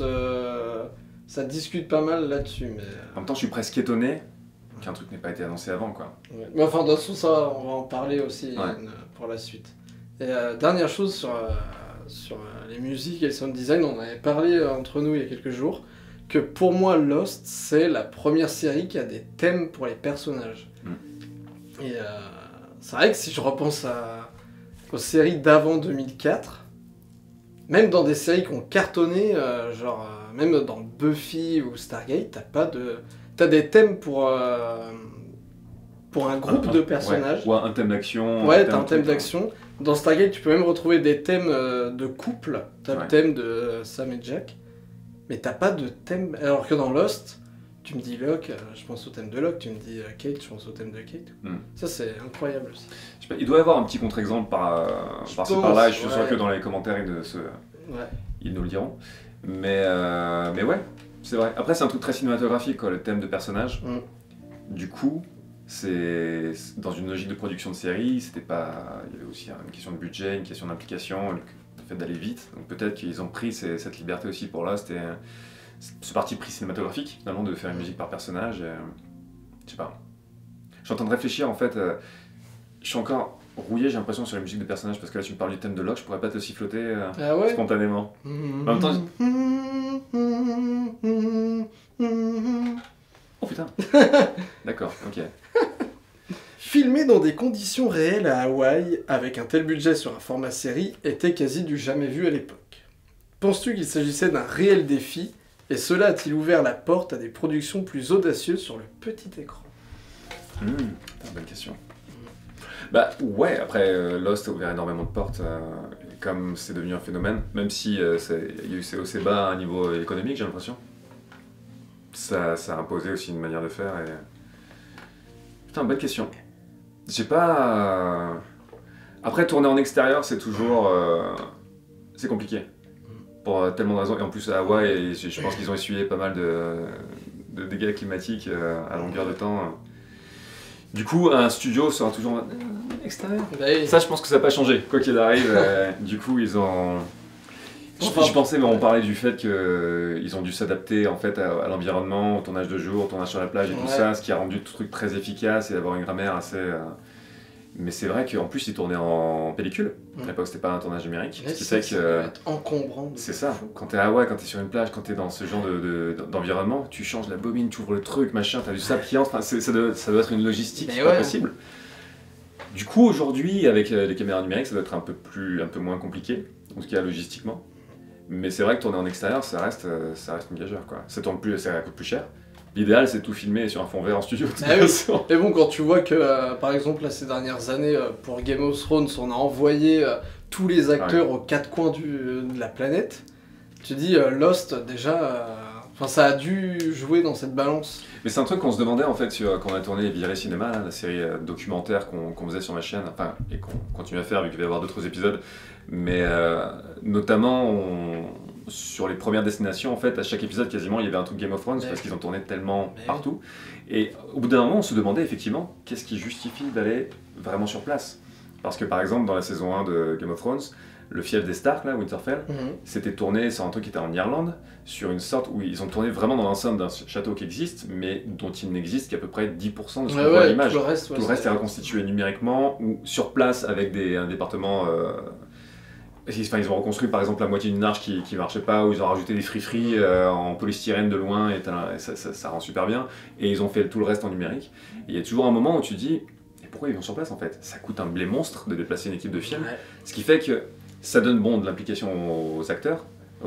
ça discute pas mal là-dessus, mais... En même temps, je suis presque étonné qu'un truc n'ait pas été annoncé avant, quoi. Ouais. Mais enfin, dans tout ça, on va en parler aussi pour la suite. Et dernière chose sur les musiques et le sound design, on avait parlé entre nous il y a quelques jours, que pour moi, Lost, c'est la première série qui a des thèmes pour les personnages. Et c'est vrai que si je repense aux séries d'avant 2004, même dans des séries qui ont cartonné, même dans Buffy ou Stargate, t'as des thèmes pour un groupe de personnages. Ouais, ou un thème d'action. Ouais, t'as un thème d'action. Dans Stargate, tu peux même retrouver des thèmes de couple. T'as le thème de Sam et Jack. Mais t'as pas de thème... Alors que dans Lost, tu me dis Locke, je pense au thème de Locke. Tu me dis Kate, je pense au thème de Kate. Ça, c'est incroyable aussi. Je sais pas, il doit y avoir un petit contre-exemple par-ci par-là. Et je suis sûr que dans les commentaires, ils nous le diront. Mais ouais, c'est vrai. Après, c'est un truc très cinématographique, quoi, le thème de personnage. Du coup... C'est dans une logique de production de série, c'était pas, il y avait aussi une question de budget, une question d'implication, le fait d'aller vite. Donc peut-être qu'ils ont pris cette liberté aussi pour là, c'était ce parti pris cinématographique, finalement, de faire une musique par personnage. Je sais pas. Je suis en train de réfléchir en fait. Je suis encore rouillé, j'ai l'impression, sur les musiques de personnages parce que là tu me parles du thème de Locke, je pourrais pas te siffloter spontanément. En même temps, Oh putain. D'accord, ok. Filmé dans des conditions réelles à Hawaï, avec un tel budget sur un format série, était quasi du jamais vu à l'époque. Penses-tu qu'il s'agissait d'un réel défi, et cela a-t-il ouvert la porte à des productions plus audacieuses sur le petit écran? Bonne question. Bah ouais, après Lost a ouvert énormément de portes, comme c'est devenu un phénomène, même si il y a eu ses hauts et ses bas à un niveau économique, j'ai l'impression. Ça a imposé aussi une manière de faire et... Putain, bonne question. J'ai pas... Après, tourner en extérieur, c'est toujours... c'est compliqué. Pour tellement de raisons. Et en plus, à Hawaï, je pense qu'ils ont essuyé pas mal de dégâts climatiques à longueur de temps. Du coup, un studio sera toujours extérieur. Bah oui. Ça, je pense que ça n'a pas changé. Quoi qu'il arrive, du coup, ils ont... Je pensais, mais on parlait du fait qu'ils ont dû s'adapter en fait à l'environnement, au tournage de jour, au tournage sur la plage et tout ça, ce qui a rendu le truc très efficace et d'avoir une grammaire assez... Mais c'est vrai qu'en plus ils tournaient en pellicule, à l'époque c'était pas un tournage numérique, ce qui fait que... encombrant. C'est ça, quand t'es à Hawaï, quand t'es sur une plage, quand t'es dans ce genre d'environnement, tu changes la bobine, tu ouvres le truc, machin, t'as du sable qui entre, ça doit être une logistique, c'est pas possible. Du coup aujourd'hui, avec les caméras numériques, ça doit être un peu moins compliqué, en tout cas logistiquement. Mais c'est vrai que tourner en extérieur, ça reste une gageure, quoi. Ça coûte plus cher. L'idéal, c'est de tout filmer sur un fond vert en studio. Mais bon, quand tu vois que, par exemple, là, ces dernières années, pour Game of Thrones, on a envoyé tous les acteurs aux quatre coins de la planète, tu dis, Lost, déjà, ça a dû jouer dans cette balance. Mais c'est un truc qu'on se demandait, en fait, quand on a tourné Viré Cinéma, la série documentaire qu'on faisait sur ma chaîne, enfin, et qu'on continue à faire, vu qu'il va y avoir d'autres épisodes. Mais notamment, sur les premières destinations, en fait, à chaque épisode, quasiment, il y avait un truc Game of Thrones, parce qu'ils ont tourné tellement partout. Et au bout d'un moment, on se demandait effectivement, qu'est-ce qui justifie d'aller vraiment sur place? Parce que par exemple, dans la saison 1 de Game of Thrones, le fief des Stark, là, Winterfell, c'était tourné sur un truc qui était en Irlande, sur une sorte où ils ont tourné vraiment dans l'enceinte d'un château qui existe, mais dont il n'existe qu'à peu près 10% de ce qu'on voit à l'image. Tout le reste est reconstitué numériquement, ou sur place avec un département... ils ont reconstruit par exemple la moitié d'une arche qui marchait pas, ou ils ont rajouté des friperies en polystyrène de loin, et ça rend super bien, et ils ont fait tout le reste en numérique. Et il y a toujours un moment où tu dis, et pourquoi ils vont sur place en fait? Ça coûte un blé monstre de déplacer une équipe de film, ce qui fait que ça donne de l'implication aux acteurs.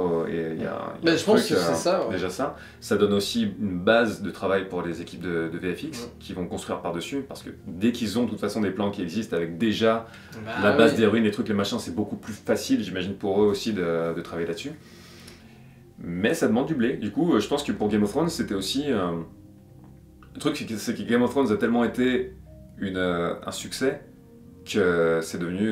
Je pense que c'est ça. Déjà ça donne aussi une base de travail pour les équipes de VFX qui vont construire par-dessus, parce que dès qu'ils ont de toute façon des plans qui existent avec déjà la base des ruines, les trucs, les machins, c'est beaucoup plus facile, j'imagine, pour eux aussi de travailler là-dessus. Mais ça demande du blé. Du coup, je pense que pour Game of Thrones, c'était aussi... Le truc, c'est que Game of Thrones a tellement été un succès que c'est devenu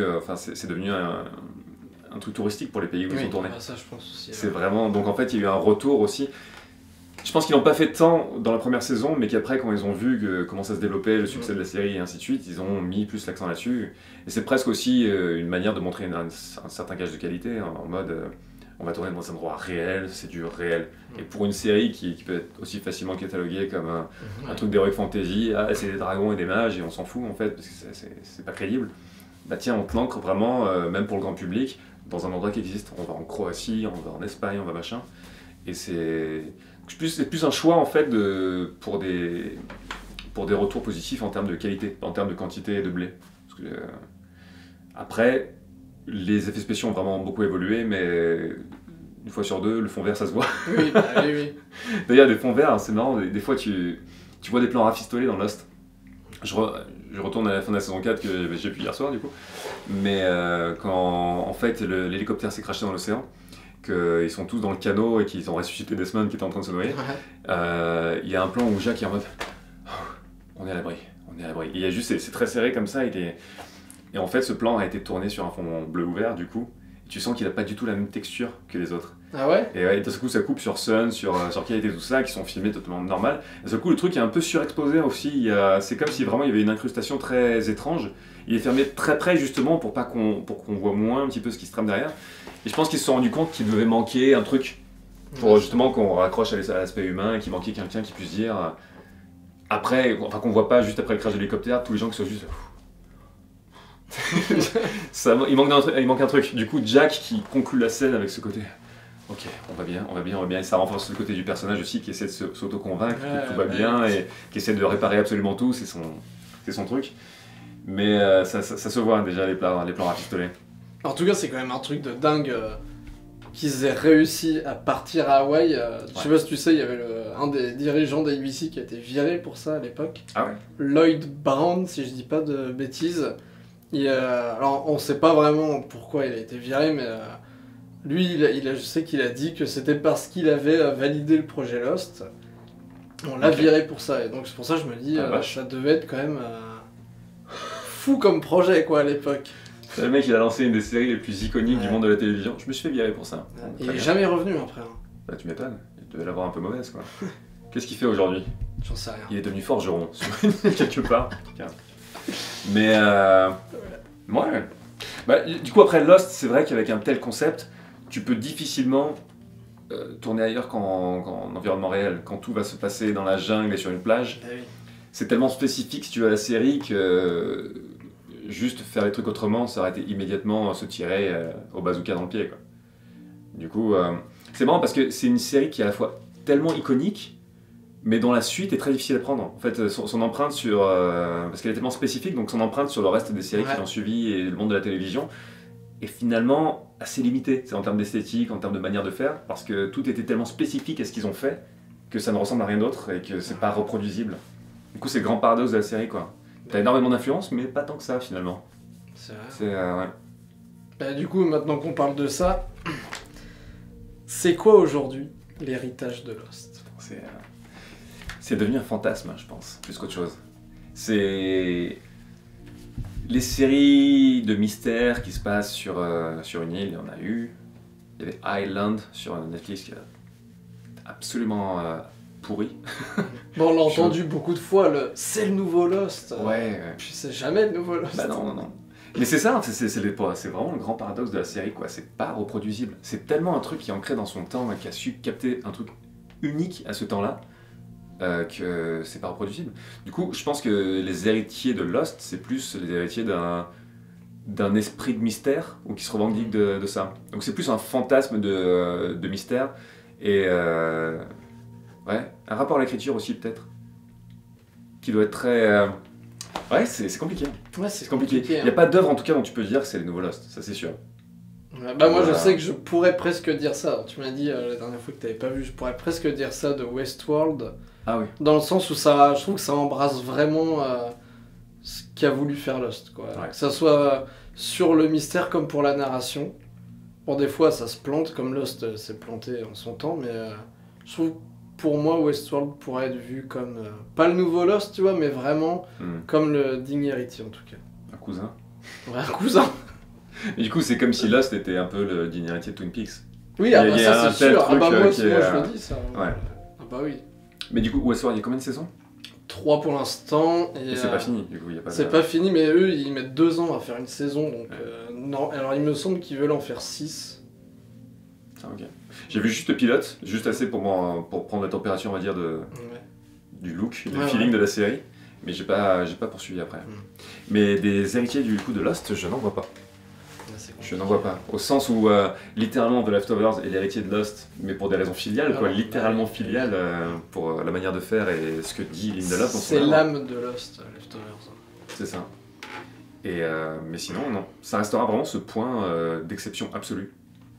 un truc touristique pour les pays où ils ont tourné. Ça, je pense aussi. C'est vraiment... Donc en fait, il y a eu un retour aussi. Je pense qu'ils n'ont pas fait tant dans la première saison, mais qu'après, quand ils ont vu comment ça se développait, le succès de la série et ainsi de suite, ils ont mis plus l'accent là-dessus. Et c'est presque aussi une manière de montrer un certain gage de qualité, en mode... on va tourner dans un endroit réel, c'est du réel. Et pour une série qui peut être aussi facilement cataloguée comme un truc d'heroic fantasy, c'est des dragons et des mages et on s'en fout en fait, parce que c'est pas crédible. Bah tiens, on te l'ancre vraiment, même pour le grand public, dans un endroit qui existe. On va en Croatie, on va en Espagne, on va machin. Et c'est plus un choix en fait pour des retours positifs en termes de qualité, pas en termes de quantité et de blé. Parce que, après, les effets spéciaux ont vraiment beaucoup évolué, mais une fois sur deux, le fond vert ça se voit. Oui. D'ailleurs, des fonds verts, c'est marrant, des fois tu vois des plans rafistolés dans Lost. Je retourne à la fin de la saison 4 que j'ai vu hier soir du coup, mais quand en fait l'hélicoptère s'est crashé dans l'océan, qu'ils sont tous dans le canot et qu'ils ont ressuscité Desmond qui était en train de se noyer, il y a un plan où Jack est en mode on est à l'abri. Et il y a juste, c'est très serré comme ça, et en fait ce plan a été tourné sur un fond bleu ouvert du coup, et tu sens qu'il n'a pas du tout la même texture que les autres. Ah ouais? Et d'un coup ça coupe sur Sun, sur Kate et tout ça, qui sont filmés totalement normal. Et d'un coup le truc est un peu surexposé aussi, c'est comme si vraiment il y avait une incrustation très étrange. Il est fermé très près justement pour qu'on voit moins un petit peu ce qui se trame derrière. Et je pense qu'ils se sont rendus compte qu'il devait manquer un truc pour justement qu'on raccroche à l'aspect humain et qu'il manquait quelqu'un qui puisse dire après, enfin qu'on voit pas juste après le crash de l'hélicoptère, tous les gens qui sont juste... il manque un truc. Du coup, Jack qui conclut la scène avec ce côté... Ok, on va bien. Et ça renforce le côté du personnage aussi qui essaie de s'auto-convaincre que tout va bien et qui essaie de réparer absolument tout, c'est son truc. Mais ça se voit déjà les plans rafistolés. En tout cas, c'est quand même un truc de dingue qu'ils aient réussi à partir à Hawaï. Je sais pas si tu sais, il y avait un des dirigeants d'ABC qui a été viré pour ça à l'époque. Ah ouais. Lloyd Brown, si je dis pas de bêtises. Alors, on sait pas vraiment pourquoi il a été viré, mais lui, je sais qu'il a dit que c'était parce qu'il avait validé le projet Lost. On l'a viré pour ça, et donc c'est pour ça que je me dis, ça devait être quand même fou comme projet quoi à l'époque. Le mec il a lancé une des séries les plus iconiques du monde de la télévision, je me suis fait virer pour ça. Il est jamais revenu après. Bah tu m'étonnes, il devait l'avoir un peu mauvaise quoi. Qu'est-ce qu'il fait aujourd'hui? J'en sais rien. Il est devenu forgeron, quelque part. Mais ouais. Bah, du coup après Lost, c'est vrai qu'avec un tel concept, tu peux difficilement tourner ailleurs qu'en environnement réel, quand tout va se passer dans la jungle et sur une plage. Ah oui. C'est tellement spécifique si tu veux à la série que juste faire les trucs autrement, ça aurait été immédiatement se tirer au bazooka dans le pied quoi. Du coup, c'est marrant parce que c'est une série qui est à la fois tellement iconique, mais dont la suite est très difficile à prendre. En fait, son empreinte sur... parce qu'elle est tellement spécifique, donc son empreinte sur le reste des séries qui l'ont suivi et le monde de la télévision est finalement assez limitée. C'est en termes d'esthétique, en termes de manière de faire, parce que tout était tellement spécifique à ce qu'ils ont fait que ça ne ressemble à rien d'autre et que c'est pas reproduisible. Du coup, c'est le grand paradoxe de la série, quoi. T'as énormément d'influence, mais pas tant que ça, finalement. C'est vrai. C'est... ouais. Bah, du coup, maintenant qu'on parle de ça, c'est quoi aujourd'hui l'héritage de Lost? C'est devenu un fantasme, je pense, plus qu'autre chose. C'est... Les séries de mystères qui se passent sur une île, il y en a eu. Il y avait Island sur Netflix qui est absolument pourri. Bon, on l'a entendu beaucoup de fois, c'est le nouveau Lost. Ouais. Puis c'est jamais le nouveau Lost. Bah non. Mais c'est ça, c'est vraiment le grand paradoxe de la série, quoi. C'est pas reproduisible. C'est tellement un truc qui est ancré dans son temps, qui a su capter un truc unique à ce temps-là, que c'est pas reproduisible. Du coup, je pense que les héritiers de Lost, c'est plus les héritiers d'un esprit de mystère, ou qui se revendiquent de ça. Donc c'est plus un fantasme de mystère, et ouais, un rapport à l'écriture aussi peut-être, qui doit être très... ouais, c'est compliqué. Ouais, c'est compliqué. Il n'y a pas d'œuvre en tout cas dont tu peux dire que c'est les nouveaux Lost, ça c'est sûr. Bah moi je sais que je pourrais presque dire ça. Alors, tu m'as dit la dernière fois que tu n'avais pas vu, je pourrais presque dire ça de Westworld. Ah oui. Dans le sens où ça, je trouve que ça embrasse vraiment ce qu'a voulu faire Lost, quoi. Ouais. Que ça soit sur le mystère comme pour la narration. Bon, des fois ça se plante, comme Lost s'est planté en son temps, mais je trouve pour moi Westworld pourrait être vu comme, pas le nouveau Lost, tu vois, mais vraiment comme le digne héritier en tout cas. Un cousin. Ouais, un cousin. Et du coup, c'est comme si Lost était un peu le digne héritier de Twin Peaks. Oui, ça c'est sûr. Moi je le dis ça. Ouais. Ah bah oui. Mais du coup, Westworld, il y a combien de saisons? 3 pour l'instant. Et c'est pas fini, du coup, il y a pas C'est pas fini, mais eux, ils mettent 2 ans à faire une saison, donc non. Alors il me semble qu'ils veulent en faire 6. Ah, ok. J'ai vu juste le pilote, juste assez pour prendre la température, on va dire, du look, du feeling de la série. Mais j'ai pas poursuivi après. Mais des héritiers du coup de Lost, je n'en vois pas. Je n'en vois pas. Au sens où, littéralement, The Leftovers est l'héritier de Lost, mais pour des raisons filiales, quoi. Littéralement filiales, pour la manière de faire et ce que dit Lindelof. C'est l'âme de Lost, Leftovers. C'est ça. Et, mais sinon, non. Ça restera vraiment ce point d'exception absolue.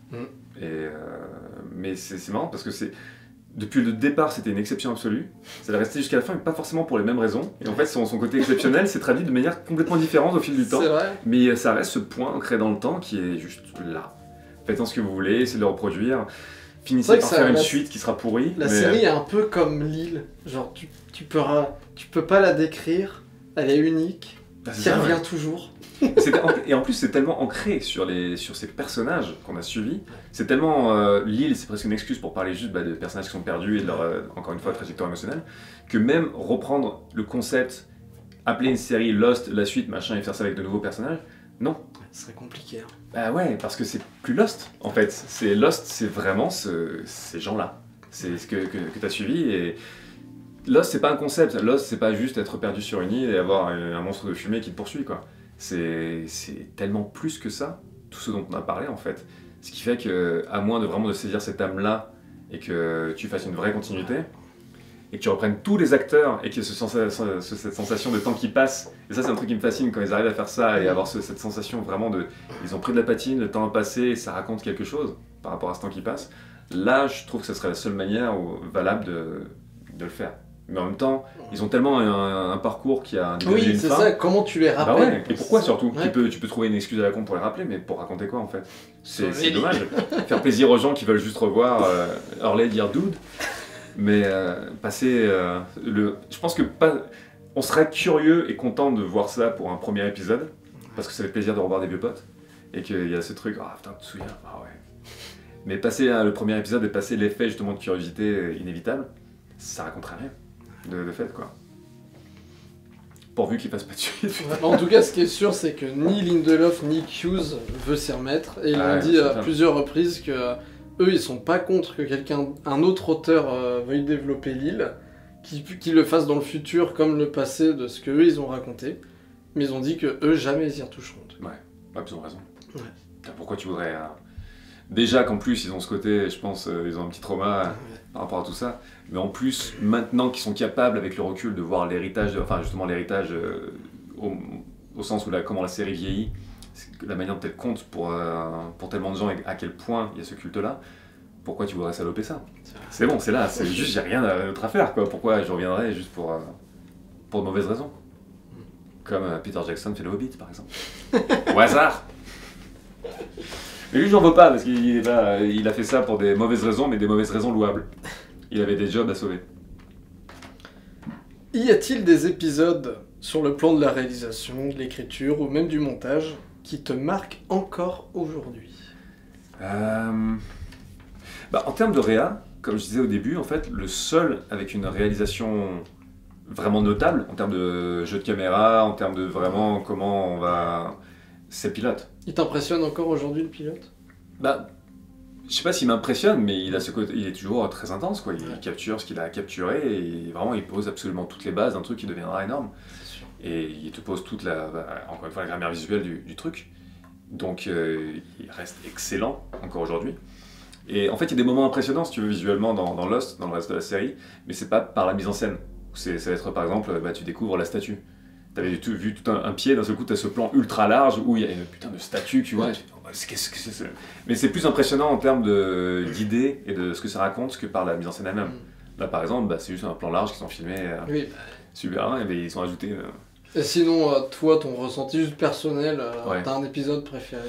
Mais c'est marrant parce que depuis le départ, c'était une exception absolue. Ça est resté jusqu'à la fin, mais pas forcément pour les mêmes raisons. Et en fait, son côté exceptionnel s'est traduit de manière complètement différente au fil du temps. C'est vrai. Mais ça reste ce point ancré dans le temps qui est juste là. Faites-en ce que vous voulez, essayez de le reproduire. Finissez par faire une suite qui sera pourrie. La série est un peu comme l'île. Genre, tu peux pas la décrire. Elle est unique. Qui revient toujours. Et en plus, c'est tellement ancré sur ces personnages qu'on a suivis. C'est tellement... l'île, c'est presque une excuse pour parler juste des personnages qui sont perdus et de leur, encore une fois, trajectoire émotionnelle. Que même reprendre le concept, appeler une série Lost, la suite, machin, et faire ça avec de nouveaux personnages, non. Ce serait compliqué. Hein. Bah ouais, parce que c'est plus Lost, en fait. Lost, c'est vraiment ces gens-là. C'est ce que t'as suivi et... Lost, c'est pas un concept. Lost, c'est pas juste être perdu sur une île et avoir un monstre de fumée qui te poursuit, quoi. C'est tellement plus que ça, tout ce dont on a parlé, en fait. Ce qui fait que, à moins de vraiment de saisir cette âme-là et que tu fasses une vraie continuité, et que tu reprennes tous les acteurs et qu'il y ait cette sensation de temps qui passe. Et ça, c'est un truc qui me fascine quand ils arrivent à faire ça et avoir cette sensation vraiment de... Ils ont pris de la patine, le temps a passé et ça raconte quelque chose par rapport à ce temps qui passe. Là, je trouve que ce serait la seule manière valable de le faire. Mais en même temps, ils ont tellement un parcours qui a une fin. Oui, c'est ça, comment tu les rappelles? Bah ouais. Et pourquoi surtout? Tu peux trouver une excuse à la con pour les rappeler, mais pour raconter quoi en fait? C'est dommage. Faire plaisir aux gens qui veulent juste revoir Hurley dire dude. Mais passer je pense que on serait curieux et content de voir ça pour un premier épisode, parce que ça fait plaisir de revoir des vieux potes, et qu'il y a ce truc, ah putain, tu te souviens? Ah ouais. Mais passer le premier épisode et passer l'effet justement de curiosité inévitable, ça raconterait rien de fait quoi. Pourvu qu'il fasse pas de suite. En tout cas, ce qui est sûr, c'est que ni Lindelof ni Hughes veut s'y remettre, et ils ont dit à plusieurs reprises que eux, ils sont pas contre que un autre auteur veuille développer l'île, qui le fasse dans le futur comme le passé de ce que eux ils ont raconté, mais ils ont dit que eux jamais ils y retoucheront. Ouais, ils ont raison. Ouais. Pourquoi tu voudrais déjà qu'en plus ils ont ce côté, je pense, ils ont un petit trauma par rapport à tout ça, mais en plus maintenant qu'ils sont capables avec le recul de voir l'héritage, enfin justement l'héritage au sens où comment la série vieillit. La manière dont elle compte pour tellement de gens et à quel point il y a ce culte-là, pourquoi tu voudrais saloper ça? C'est bon, c'est là, c'est juste, j'ai rien d'autre à faire, quoi. Pourquoi je reviendrais juste pour de mauvaises raisons? Comme Peter Jackson fait le Hobbit, par exemple. Au hasard! Mais lui, j'en veux pas, parce qu'il a fait ça pour des mauvaises raisons, mais des mauvaises raisons louables. Il avait des jobs à sauver. Y a-t-il des épisodes sur le plan de la réalisation, de l'écriture ou même du montage qui te marque encore aujourd'hui? En termes de réa, comme je disais au début, en fait, le seul avec une réalisation vraiment notable, en termes de jeu de caméra, en termes de vraiment comment on va... c'est le pilote. Il t'impressionne encore aujourd'hui, le pilote? Je sais pas s'il m'impressionne, mais il a ce côté, il est toujours très intense, quoi. Il capture ce qu'il a capturé et vraiment il pose absolument toutes les bases d'un truc qui deviendra énorme. Et il te pose toute encore une fois, la grammaire visuelle du truc. Donc il reste excellent encore aujourd'hui. Et en fait, il y a des moments impressionnants, si tu veux, visuellement dans Lost, dans le reste de la série, mais c'est pas par la mise en scène. Ça va être par exemple, tu découvres la statue. T'avais vu tout un pied, d'un seul coup, t'as ce plan ultra large où il y a une putain de statue, tu vois. Qu'est-ce que c'est? Mais c'est plus impressionnant en termes d'idées et de ce que ça raconte que par la mise en scène elle-même. Là, par exemple, c'est juste un plan large qui sont filmés super loin, et ils sont ajoutés. Et sinon, toi, ton ressenti juste personnel, t'as un épisode préféré?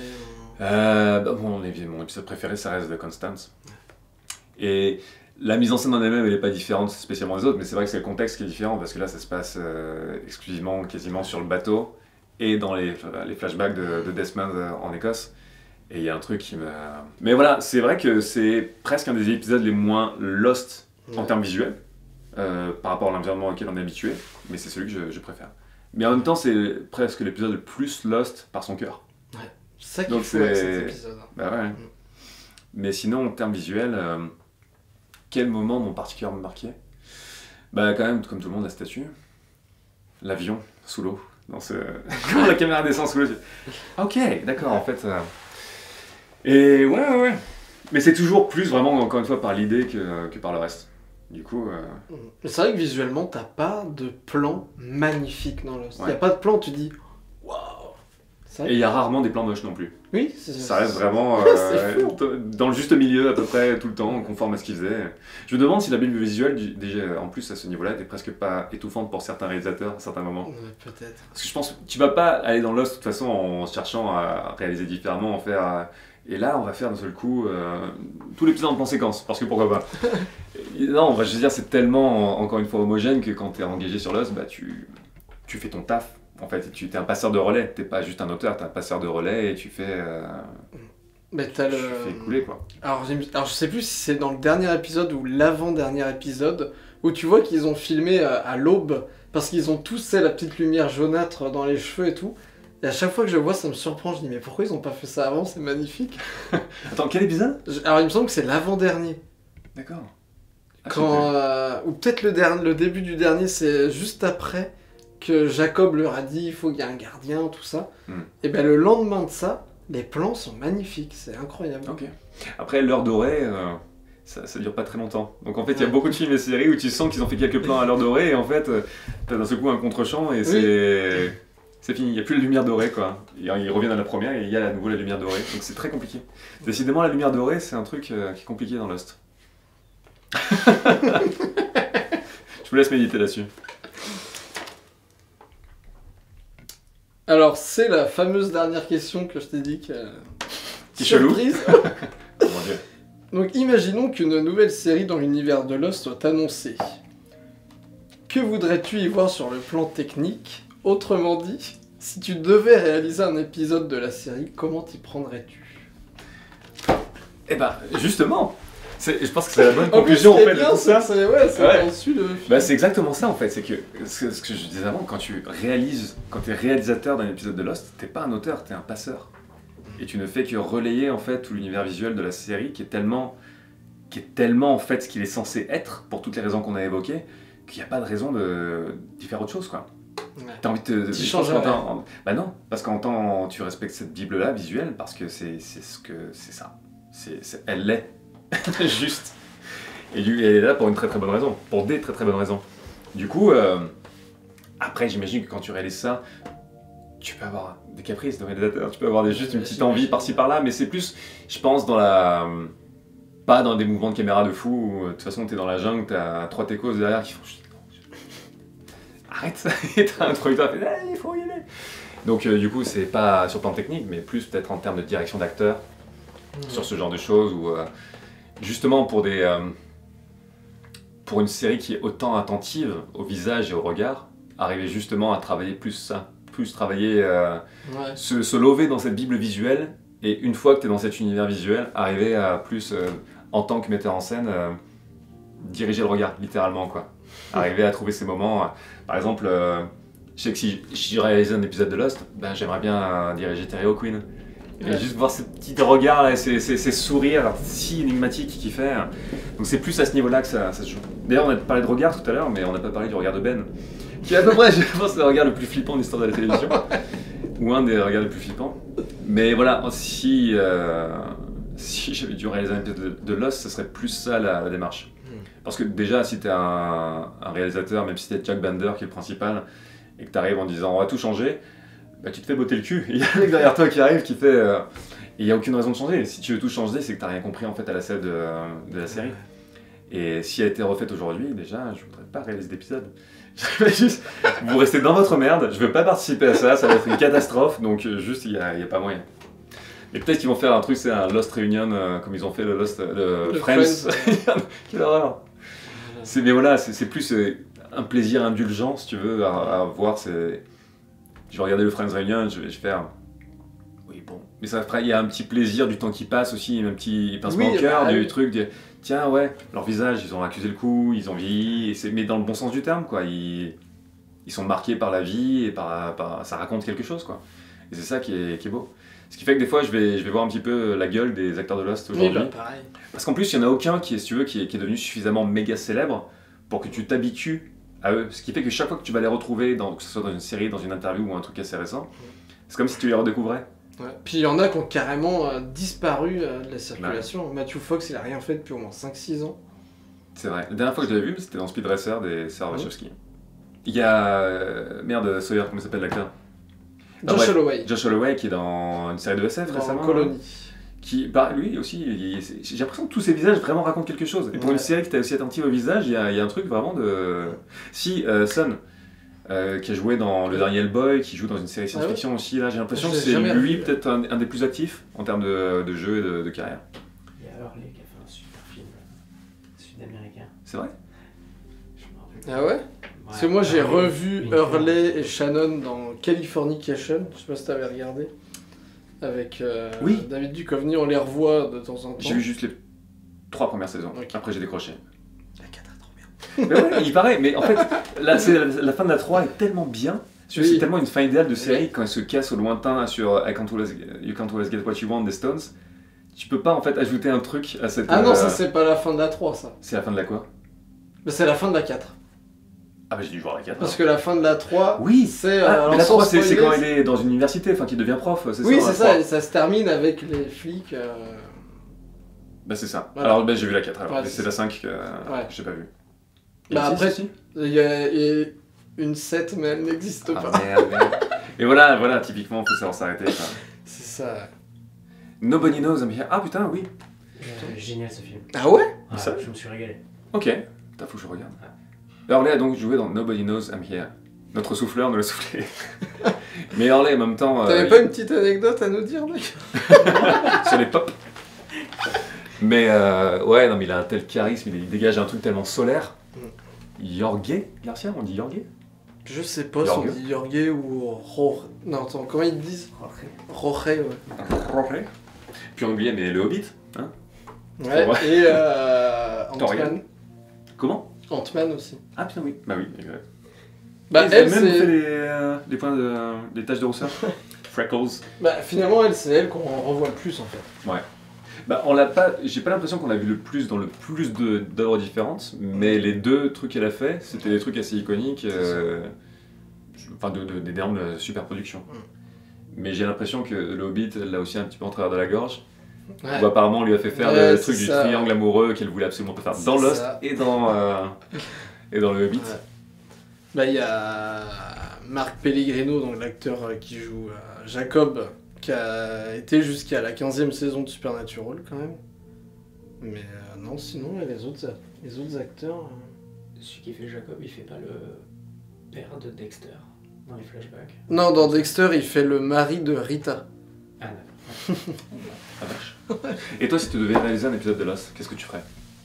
Mon épisode préféré, ça reste The Constance. Et la mise en scène en elle-même, elle n'est pas différente spécialement des autres, mais c'est vrai que c'est le contexte qui est différent, parce que là, ça se passe exclusivement, quasiment sur le bateau, et dans les flashbacks de Desmond en Écosse. Et il y a un truc qui me... Mais voilà, c'est vrai que c'est presque un des épisodes les moins Lost en termes visuels, par rapport à l'environnement auquel on est habitué, mais c'est celui que je préfère. Mais en même temps, c'est presque l'épisode le plus Lost par son cœur. Ouais, c'est ça qu'il faut avec cet épisode. Bah ouais. Mais sinon, en termes visuels, quels moments m'ont particulièrement marqué? Quand même, comme tout le monde, la statue. L'avion, sous l'eau. Quand la caméra descend sous l'eau. Ok, d'accord, en fait... Et ouais. Mais c'est toujours plus vraiment, encore une fois, par l'idée que par le reste. Du coup... C'est vrai que visuellement, t'as pas de plan magnifique dans Lost. Il n'y a pas de plan où tu dis waouh. Et il y a rarement des plans moches non plus. Oui, ça reste vraiment dans le juste milieu à peu près tout le temps, conforme à ce qu'ils faisaient. Je me demande si la bulle visuelle, déjà en plus à ce niveau-là, était presque pas étouffante pour certains réalisateurs à certains moments. Peut-être. Parce que je pense que tu vas pas aller dans Lost de toute façon en cherchant à réaliser différemment, en faire... Et là, on va faire d'un seul coup tout l'épisode en plan séquence, parce que pourquoi pas. Non, je veux dire, c'est tellement, encore une fois, homogène que quand tu es engagé sur Lost, tu fais ton taf. En fait, tu es un passeur de relais, t'es pas juste un auteur, t'es un passeur de relais et tu fais... Mais tu fais couler, quoi. Alors, je sais plus si c'est dans le dernier épisode ou l'avant-dernier épisode, où tu vois qu'ils ont filmé à l'aube, parce qu'ils ont tous la petite lumière jaunâtre dans les cheveux et tout. Et à chaque fois que je le vois, ça me surprend, je dis mais pourquoi ils ont pas fait ça avant, c'est magnifique. Attends, quel épisode? Alors il me semble que c'est l'avant-dernier. D'accord. Ou peut-être le début du dernier, c'est juste après que Jacob leur a dit il faut qu'il y ait un gardien, tout ça. Et le lendemain de ça, Les plans sont magnifiques, c'est incroyable. Ok. Après, l'heure dorée, ça dure pas très longtemps. Donc en fait, il y a beaucoup de films et séries où tu sens qu'ils ont fait quelques plans à l'heure dorée et en fait, t'as d'un seul coup un contre-champ et c'est fini. Il n'y a plus la lumière dorée, quoi. Ils reviennent à la première et il y a à nouveau la lumière dorée. Donc c'est très compliqué. Décidément, la lumière dorée, c'est un truc qui est compliqué dans Lost. Je vous laisse méditer là-dessus. Alors, c'est la fameuse dernière question que je t'ai dit que... Petit chelou. Surprise. Oh mon Dieu. Donc, imaginons qu'une nouvelle série dans l'univers de Lost soit annoncée. Que voudrais-tu y voir sur le plan technique? Autrement dit, si tu devais réaliser un épisode de la série, comment t'y prendrais-tu? Eh ben, justement, je pense que c'est la bonne conclusion en fait de tout ça. C'est exactement ça en fait. C'est que ce que je disais avant, quand tu es réalisateur d'un épisode de Lost, t'es pas un auteur, t'es un passeur. Et tu ne fais que relayer en fait tout l'univers visuel de la série qui est tellement en fait ce qu'il est censé être pour toutes les raisons qu'on a évoquées, qu'il n'y a pas de raison d'y faire autre chose quoi. Ouais. T'as envie de Tu changes Bah non, parce qu'en temps tu respectes cette Bible là visuelle parce que c'est ça. Elle l'est. Juste. Et elle est là pour une très très bonne raison. Pour des très très bonnes raisons. Du coup, après j'imagine que quand tu réalises ça, tu peux avoir des caprices de réalisateur, tu peux avoir juste une petite envie par-ci par-là, mais c'est plus, je pense, pas dans des mouvements de caméra de fou, où de toute façon t'es dans la jungle, t'as 3 techos derrière qui font... Arrête, et t'as un producteur qui fait « il faut y aller !» Donc du coup, c'est pas sur le plan technique, mais plus peut-être en termes de direction d'acteur, sur ce genre de choses, ou justement pour une série qui est autant attentive au visage et au regard, arriver justement à travailler plus ça, plus travailler, se lever dans cette bible visuelle, et une fois que tu es dans cet univers visuel, arriver à plus, en tant que metteur en scène, diriger le regard, littéralement, quoi. Arriver à trouver ces moments, par exemple, je sais que si je réalisais un épisode de Lost, ben, j'aimerais bien diriger Terry O'Quinn. Et juste voir ces petits regards et ces sourires si énigmatiques qu'il fait. Donc c'est plus à ce niveau-là que ça se joue. D'ailleurs, on a parlé de regard tout à l'heure, mais on n'a pas parlé du regard de Ben. Qui est à peu près, je pense, le regard le plus flippant de l'histoire de la télévision. Ou un des regards les plus flippants. Mais voilà, si j'avais dû réaliser un épisode de Lost, ce serait plus ça la démarche. Parce que déjà, si t'es un réalisateur, même si t'es Jack Bender qui est le principal, et que t'arrives en disant on va tout changer, bah, tu te fais botter le cul. Il y a un mec derrière toi qui arrive qui fait... et il n'y a aucune raison de changer. Si tu veux tout changer, c'est que t'as rien compris en fait à la scène de la série. Et si elle a été refaite aujourd'hui, déjà, je voudrais pas réaliser d'épisode. Juste, vous restez dans votre merde, je veux pas participer à ça, ça va être une catastrophe, donc juste, il y a pas moyen. Et peut-être qu'ils vont faire un truc, c'est un Lost Reunion, comme ils ont fait le Friends. Quelle horreur. Mais voilà, c'est plus un plaisir indulgent, si tu veux, à voir. Je vais regarder le Friends Reunion, je vais faire... Oui, bon. Mais ça fera, il y a un petit plaisir du temps qui passe aussi, un petit pincement au cœur du truc. Tiens, ouais, leur visage, ils ont accusé le coup, ils ont vieilli, mais dans le bon sens du terme, quoi. Ils sont marqués par la vie et ça raconte quelque chose, quoi. Et c'est ça qui est beau. Ce qui fait que des fois, je vais voir un petit peu la gueule des acteurs de Lost aujourd'hui. Oui, pareil. Parce qu'en plus, il n'y en a aucun qui est devenu suffisamment méga célèbre pour que tu t'habitues à eux. Ce qui fait que chaque fois que tu vas les retrouver, que ce soit dans une série, dans une interview ou un truc assez récent, c'est comme si tu les redécouvrais. Ouais. Puis il y en a qui ont carrément disparu de la circulation. Ouais. Matthew Fox, il a rien fait depuis au moins 5-6 ans. C'est vrai. La dernière fois que je l'avais vu, c'était dans Speed Racer des sœurs Wachowski. Il y a... merde, Sawyer, comment s'appelle l'acteur? Josh Holloway. Josh Holloway qui est dans une série de SF récemment. Colonie. Lui aussi, j'ai l'impression que tous ces visages vraiment racontent quelque chose. Et pour une série qui était aussi attentive au visage, il y a un truc vraiment de... Si, Son, qui a joué dans le dernier Hellboy, qui joue dans une série science-fiction aussi, là j'ai l'impression que c'est lui peut-être un des plus actifs en termes de jeu et de carrière. Il y a Hurley qui a fait un super film sud-américain. C'est vrai? Ah ouais? Parce que moi j'ai revu Hurley et Shannon dans Californication, je sais pas si t'avais regardé, avec David Duchovny, on les revoit de temps en temps. J'ai vu juste les 3 premières saisons, après j'ai décroché. La 4 est trop bien. Mais ouais, il paraît, mais en fait, là, la fin de la 3 est tellement bien, c'est tellement une fin idéale de série, quand elle se casse au lointain sur You Can't Always Get What You Want des Stones, tu peux pas en fait ajouter un truc à cette... Ah non, ça c'est pas la fin de la 3 ça. C'est la fin de la quoi? C'est la fin de la 4. Ah bah j'ai dû voir la 4. Parce que la fin de la 3, oui, c'est... mais la 3 c'est quand il est dans une université, enfin qu'il devient prof, c'est ça? Oui, c'est ça, et ça se termine avec les flics... Bah c'est ça. Voilà. Alors bah, j'ai vu la 4, alors Ouais, c'est la 5 que j'ai pas vu. Bah après, il y a une 7, mais elle n'existe pas. Merde. Et voilà, typiquement, faut savoir s'arrêter. C'est ça. Nobody Knows I'm Here. Ah putain, oui. Génial ce film. Ah ouais? Ça je me suis régalé. Ok, putain, faut que je regarde. Orley a donc joué dans Nobody Knows I'm Here. Notre souffleur nous l'a soufflé. Mais Orley, en même temps... T'avais pas une petite anecdote à nous dire, mec? Sur les pop. Mais ouais, non, mais il a un tel charisme, il dégage un truc tellement solaire. Jorge Garcia, on dit Jorge? Je sais pas si on dit Jorge ou Jorge. Non, attends, comment ils disent? Jorge, ouais. Jorge. Puis on oubliait, mais le Hobbit, hein? Ouais, et Ant-Man. Comment? Ant-Man aussi. Ah putain, oui. Bah oui, exact. Bah elle même fait des points des taches de rousseur. Freckles. Bah finalement, c'est elle qu'on revoit le plus en fait. Ouais. Bah on l'a pas, j'ai pas l'impression qu'on l'a vu le plus dans le plus d'œuvres différentes, mais les deux trucs qu'elle a fait, c'était des trucs assez iconiques, enfin d'énormes super productions. Mais j'ai l'impression que le Hobbit l'a aussi un petit peu en travers de la gorge. Ouais. Où apparemment on lui a fait faire le truc du triangle amoureux qu'elle voulait absolument pas faire dans Lost et dans le Hobbit. Ouais. Bah il y a Marc Pellegrino, donc l'acteur qui joue Jacob, qui a été jusqu'à la 15e saison de Supernatural quand même. Mais non, sinon les autres acteurs... Celui qui fait Jacob, il fait pas le père de Dexter dans les flashbacks? Non, dans Dexter, il fait le mari de Rita. Ah d'accord. Ah vache. Et toi, si tu devais réaliser un épisode de Lost, qu'est-ce que tu ferais?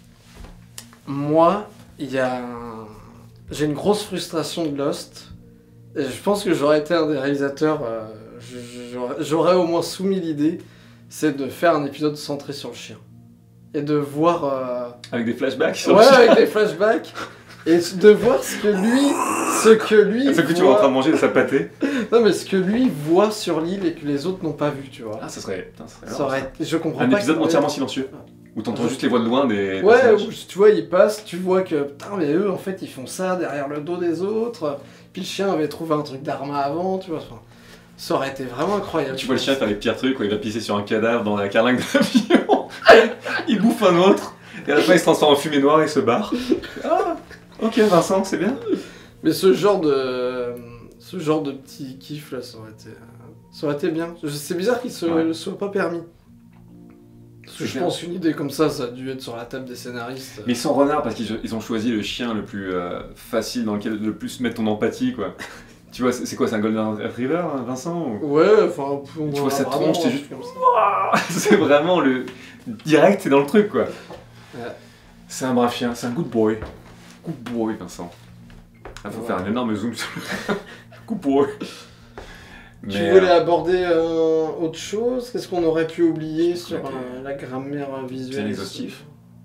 Moi, j'ai une grosse frustration de Lost. Et je pense que j'aurais été un des réalisateurs... J'aurais au moins soumis l'idée, c'est de faire un épisode centré sur le chien. Et de voir... Avec des flashbacks sur le chien. Ouais, avec des flashbacks. Et de voir ce que lui ce que tu vas en train de manger de sa pâtée. Non mais ce que lui voit sur l'île et que les autres n'ont pas vu, tu vois. Ah ça serait... Je comprends un pas. Un épisode entièrement silencieux. Où t'entends juste les voix de loin des ouais, personnages. où tu vois, ils passent, tu vois que... Putain, mais eux, en fait, ils font ça derrière le dos des autres. Puis le chien avait trouvé un truc d'arme avant, tu vois. Enfin, ça aurait été vraiment incroyable. Tu vois le chien faire les pires trucs, quoi. Il va pisser sur un cadavre dans la carlingue de l'avion. Il bouffe un autre. Et à la fin, il se transforme en fumée noire et se barre. Ah, ok, Vincent, c'est bien. Mais ce genre de petit kiff là, ça aurait été bien. C'est bizarre qu'il ne soit pas permis. Parce que je pense qu'une idée comme ça a dû être sur la table des scénaristes. Mais ils sont renards parce qu'ils ont choisi le chien le plus facile, dans lequel le plus mettre ton empathie, quoi. Tu vois, c'est quoi, c'est un Golden Retriever, Vincent? Ouais, enfin... Tu vois cette tronche, c'est juste... C'est vraiment le... Direct, c'est dans le truc, quoi. Ouais. C'est un brave chien, c'est un good boy. Good boy, Vincent. Il faut faire un énorme zoom sur le... Good boy. Mais tu voulais aborder autre chose? Qu'est-ce qu'on aurait pu oublier sur la grammaire visuelle? C'est exhaustif.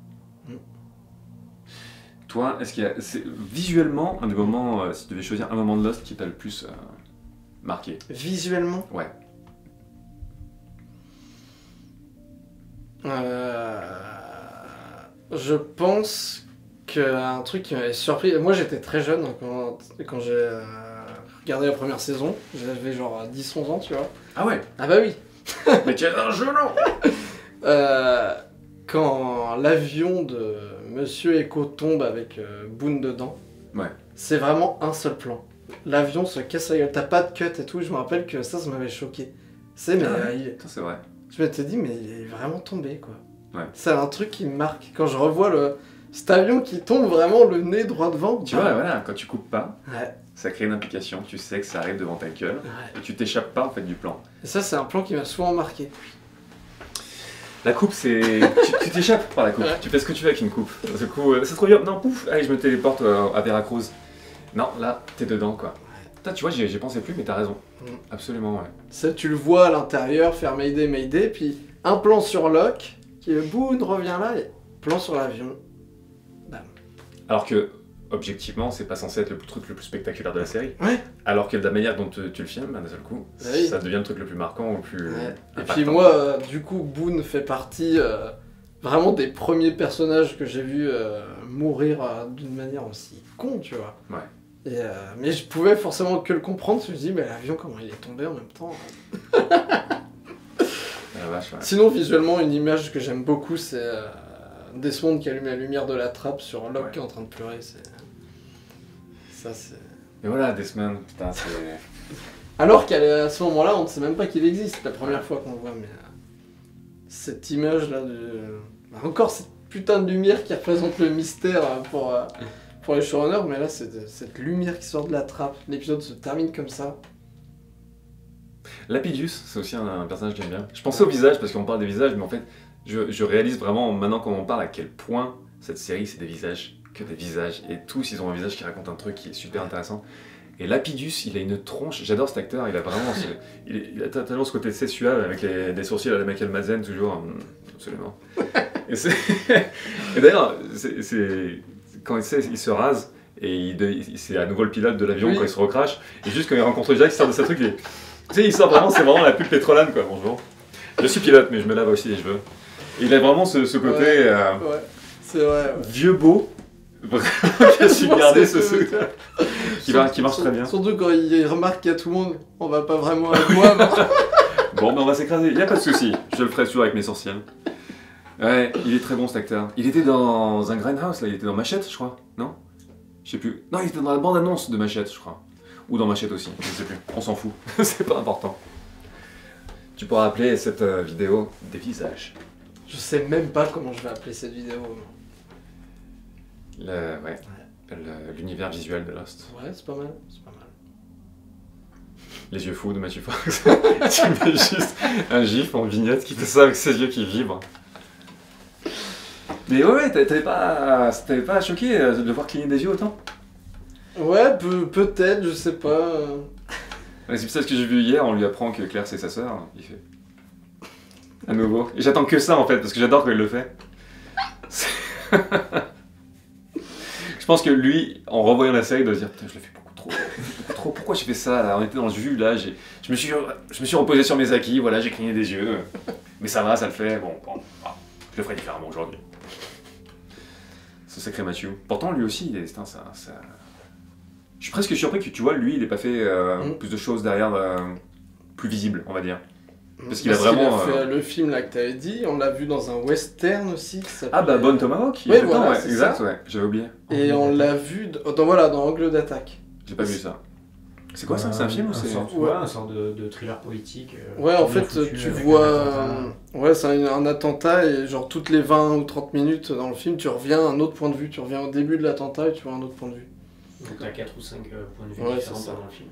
Toi, est-ce qu'il y a... visuellement, un des moments, si tu devais choisir un moment de Lost qui t'a le plus marqué? Visuellement? Ouais. Je pense qu'un truc qui m'avait surpris... Moi, j'étais très jeune quand j'ai regardé la première saison. J'avais genre 10-11 ans, tu vois. Ah ouais? Ah bah oui. Mais tu es un genou. Quand l'avion de Monsieur Echo tombe avec Boone dedans, ouais. C'est vraiment un seul plan. L'avion se casse la gueule, t'as pas de cut et tout, je me rappelle que ça m'avait choqué. C'est vrai. Je m'étais dit, mais il est vraiment tombé, quoi. Ouais. C'est un truc qui me marque. Quand je revois cet avion qui tombe vraiment le nez droit devant. Tu vois, voilà, quand tu coupes pas, ouais. Ça crée une implication, tu sais que ça arrive devant ta gueule, et tu t'échappes pas en fait du plan. Et ça, c'est un plan qui m'a souvent marqué. La coupe, c'est... tu t'échappes par la coupe, ouais. Tu fais ce que tu veux avec une coupe. Du coup, c'est trop dur, non, pouf, allez, je me téléporte à Veracruz. Non, là, t'es dedans, quoi. Putain, tu vois, j'y pensais plus, mais t'as raison. Absolument, ouais. Ça, tu le vois à l'intérieur, faire Mayday, Mayday, puis un plan sur Locke, qui est boum, revient là, et plan sur l'avion. Bam. Alors que, objectivement, c'est pas censé être le truc le plus spectaculaire de la série. Ouais. Alors que de la manière dont tu le filmes, d'un seul coup, oui. Ça devient le truc le plus marquant, le plus impactant. Et puis moi, du coup, Boone fait partie vraiment des premiers personnages que j'ai vu mourir d'une manière aussi con, tu vois. Ouais. Mais je pouvais forcément que le comprendre, je me dis, mais l'avion, comment il est tombé en même temps La vache, ouais. Sinon, visuellement, une image que j'aime beaucoup, c'est Desmond qui allume la lumière de la trappe sur Locke qui est en train de pleurer. Ça, c'est... Et voilà, Desmond, putain, c'est... Alors qu'à ce moment-là, on ne sait même pas qu'il existe, la première fois qu'on le voit, mais... cette image-là encore cette putain de lumière qui représente le mystère pour les showrunners, mais là, c'est cette lumière qui sort de la trappe. L'épisode se termine comme ça. Lapidus, c'est aussi un personnage que j'aime bien. Je pensais au visage, parce qu'on parle des visages, mais en fait, je réalise vraiment, maintenant qu'on en parle, à quel point cette série, c'est des visages, que des visages. Et tous, ils ont un visage qui raconte un truc qui est super intéressant. Et Lapidus, il a une tronche, j'adore cet acteur, il a vraiment... il a tellement ce côté suave, avec des sourcils à la Michael Madsen, toujours, absolument. Et d'ailleurs, quand il se rase, et c'est à nouveau le pilote de l'avion quand il se recrache, et juste quand il rencontre Jack, il sort de ce truc, tu sais, il sort vraiment, c'est vraiment la pub pétrolane, quoi, bonjour. Je suis pilote, mais je me lave aussi les cheveux. Et il a vraiment ce côté c'est vrai, vieux beau, vraiment, qui a su garder ce qui marche très bien. Surtout quand il remarque qu'il y a tout le monde, on va pas vraiment avec moi. Bon, ben on va s'écraser, il n'y a pas de souci, je le ferai toujours avec mes sourcils. Ouais, il est très bon cet acteur. Il était dans un Grindhouse, là, il était dans Machette, je crois, non? Je sais plus. Non, il était dans la bande-annonce de Machette, je crois. Ou dans Machette aussi, je sais plus. On s'en fout, c'est pas important. Tu pourras appeler cette vidéo des visages. Je sais même pas comment je vais appeler cette vidéo. L'univers visuel de Lost. Ouais, c'est pas mal, c'est pas mal. Les yeux fous de Matthew Fox. Tu mets juste un gif en vignette qui fait ça avec ses yeux qui vibrent. Mais ouais, t'avais pas choqué de le voir cligner des yeux autant? Ouais, peut-être, je sais pas. Ouais, c'est peut-être ce que j'ai vu hier, on lui apprend que Claire c'est sa sœur, il fait... À nouveau. Et j'attends que ça en fait, parce que j'adore quand il le fait. Je pense que lui, en revoyant la série, il doit se dire putain, je le fais beaucoup trop. Pourquoi j'ai fait ça là? On était dans le jus là, je me suis reposé sur mes acquis, voilà, j'ai cligné des yeux. Mais ça va, ça le fait, bon je le ferai différemment aujourd'hui. Ce sacré Matthew. Pourtant, lui aussi, il est... ça... Je suis presque surpris que tu vois, lui, il n'ait pas fait plus de choses derrière, plus visibles, on va dire. Parce qu'il a vraiment... Il a fait le film là que t'avais dit, on l'a vu dans un western aussi. Ah bah Bone Tomahawk, oui, voilà, ouais, exact, ouais, j'avais oublié. Et on l'a vu dans Angle d'attaque. J'ai pas vu ça. C'est quoi ça? C'est un film ou c'est... un sort de thriller politique. Ouais, en fait, tu vois... Ouais, c'est un attentat et genre toutes les 20 ou 30 minutes dans le film, tu reviens à un autre point de vue. Tu reviens au début de l'attentat et tu vois un autre point de vue. Donc t'as 4 ou 5 points de vue différents dans le film.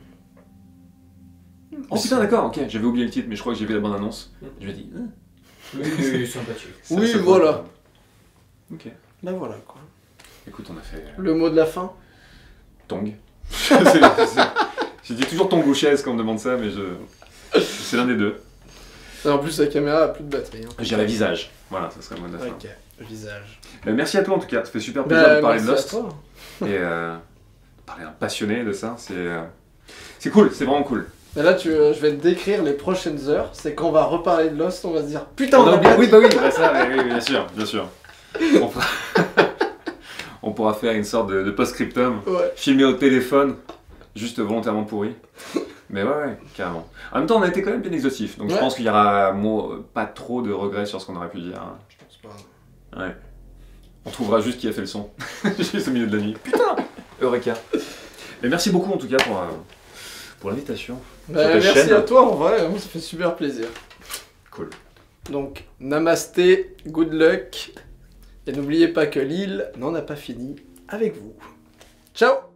Oh putain, d'accord, ok, j'avais oublié le titre, mais je crois que j'ai vu la bande-annonce. Je me dis... Oui, sympathique. Oui, voilà. Ok. Là voilà, quoi. Écoute, on a fait... Le mot de la fin? Tong. J'ai dit toujours tong ou chaise quand on me demande ça, mais c'est l'un des deux. Et en plus, la caméra a plus de batterie. Hein. J'irais visage. Voilà, ça serait le mot de la fin. Ok, visage. Merci à toi en tout cas, ça fait super plaisir de parler de Lost. Toi. Et parler à un passionné de ça, c'est cool, c'est vraiment cool. Mais là, je vais te décrire les prochaines heures. C'est quand on va reparler de Lost, on va se dire putain, on a oublié. Oui, bah oui, bah ça, oui, bien sûr, bien sûr. On pourra faire une sorte de post-scriptum, filmé au téléphone, juste volontairement pourri. Mais ouais, carrément. En même temps, on a été quand même bien exhaustif, donc je pense qu'il y aura pas trop de regrets sur ce qu'on aurait pu dire. Hein. Je pense pas. Ouais. On trouvera juste qui a fait le son, juste au milieu de la nuit. Putain, Eureka. Mais merci beaucoup en tout cas pour l'invitation. Merci chaîne. À toi, en vrai, ça fait super plaisir. Cool. Donc, namasté, good luck, et n'oubliez pas que l'île n'en a pas fini avec vous. Ciao!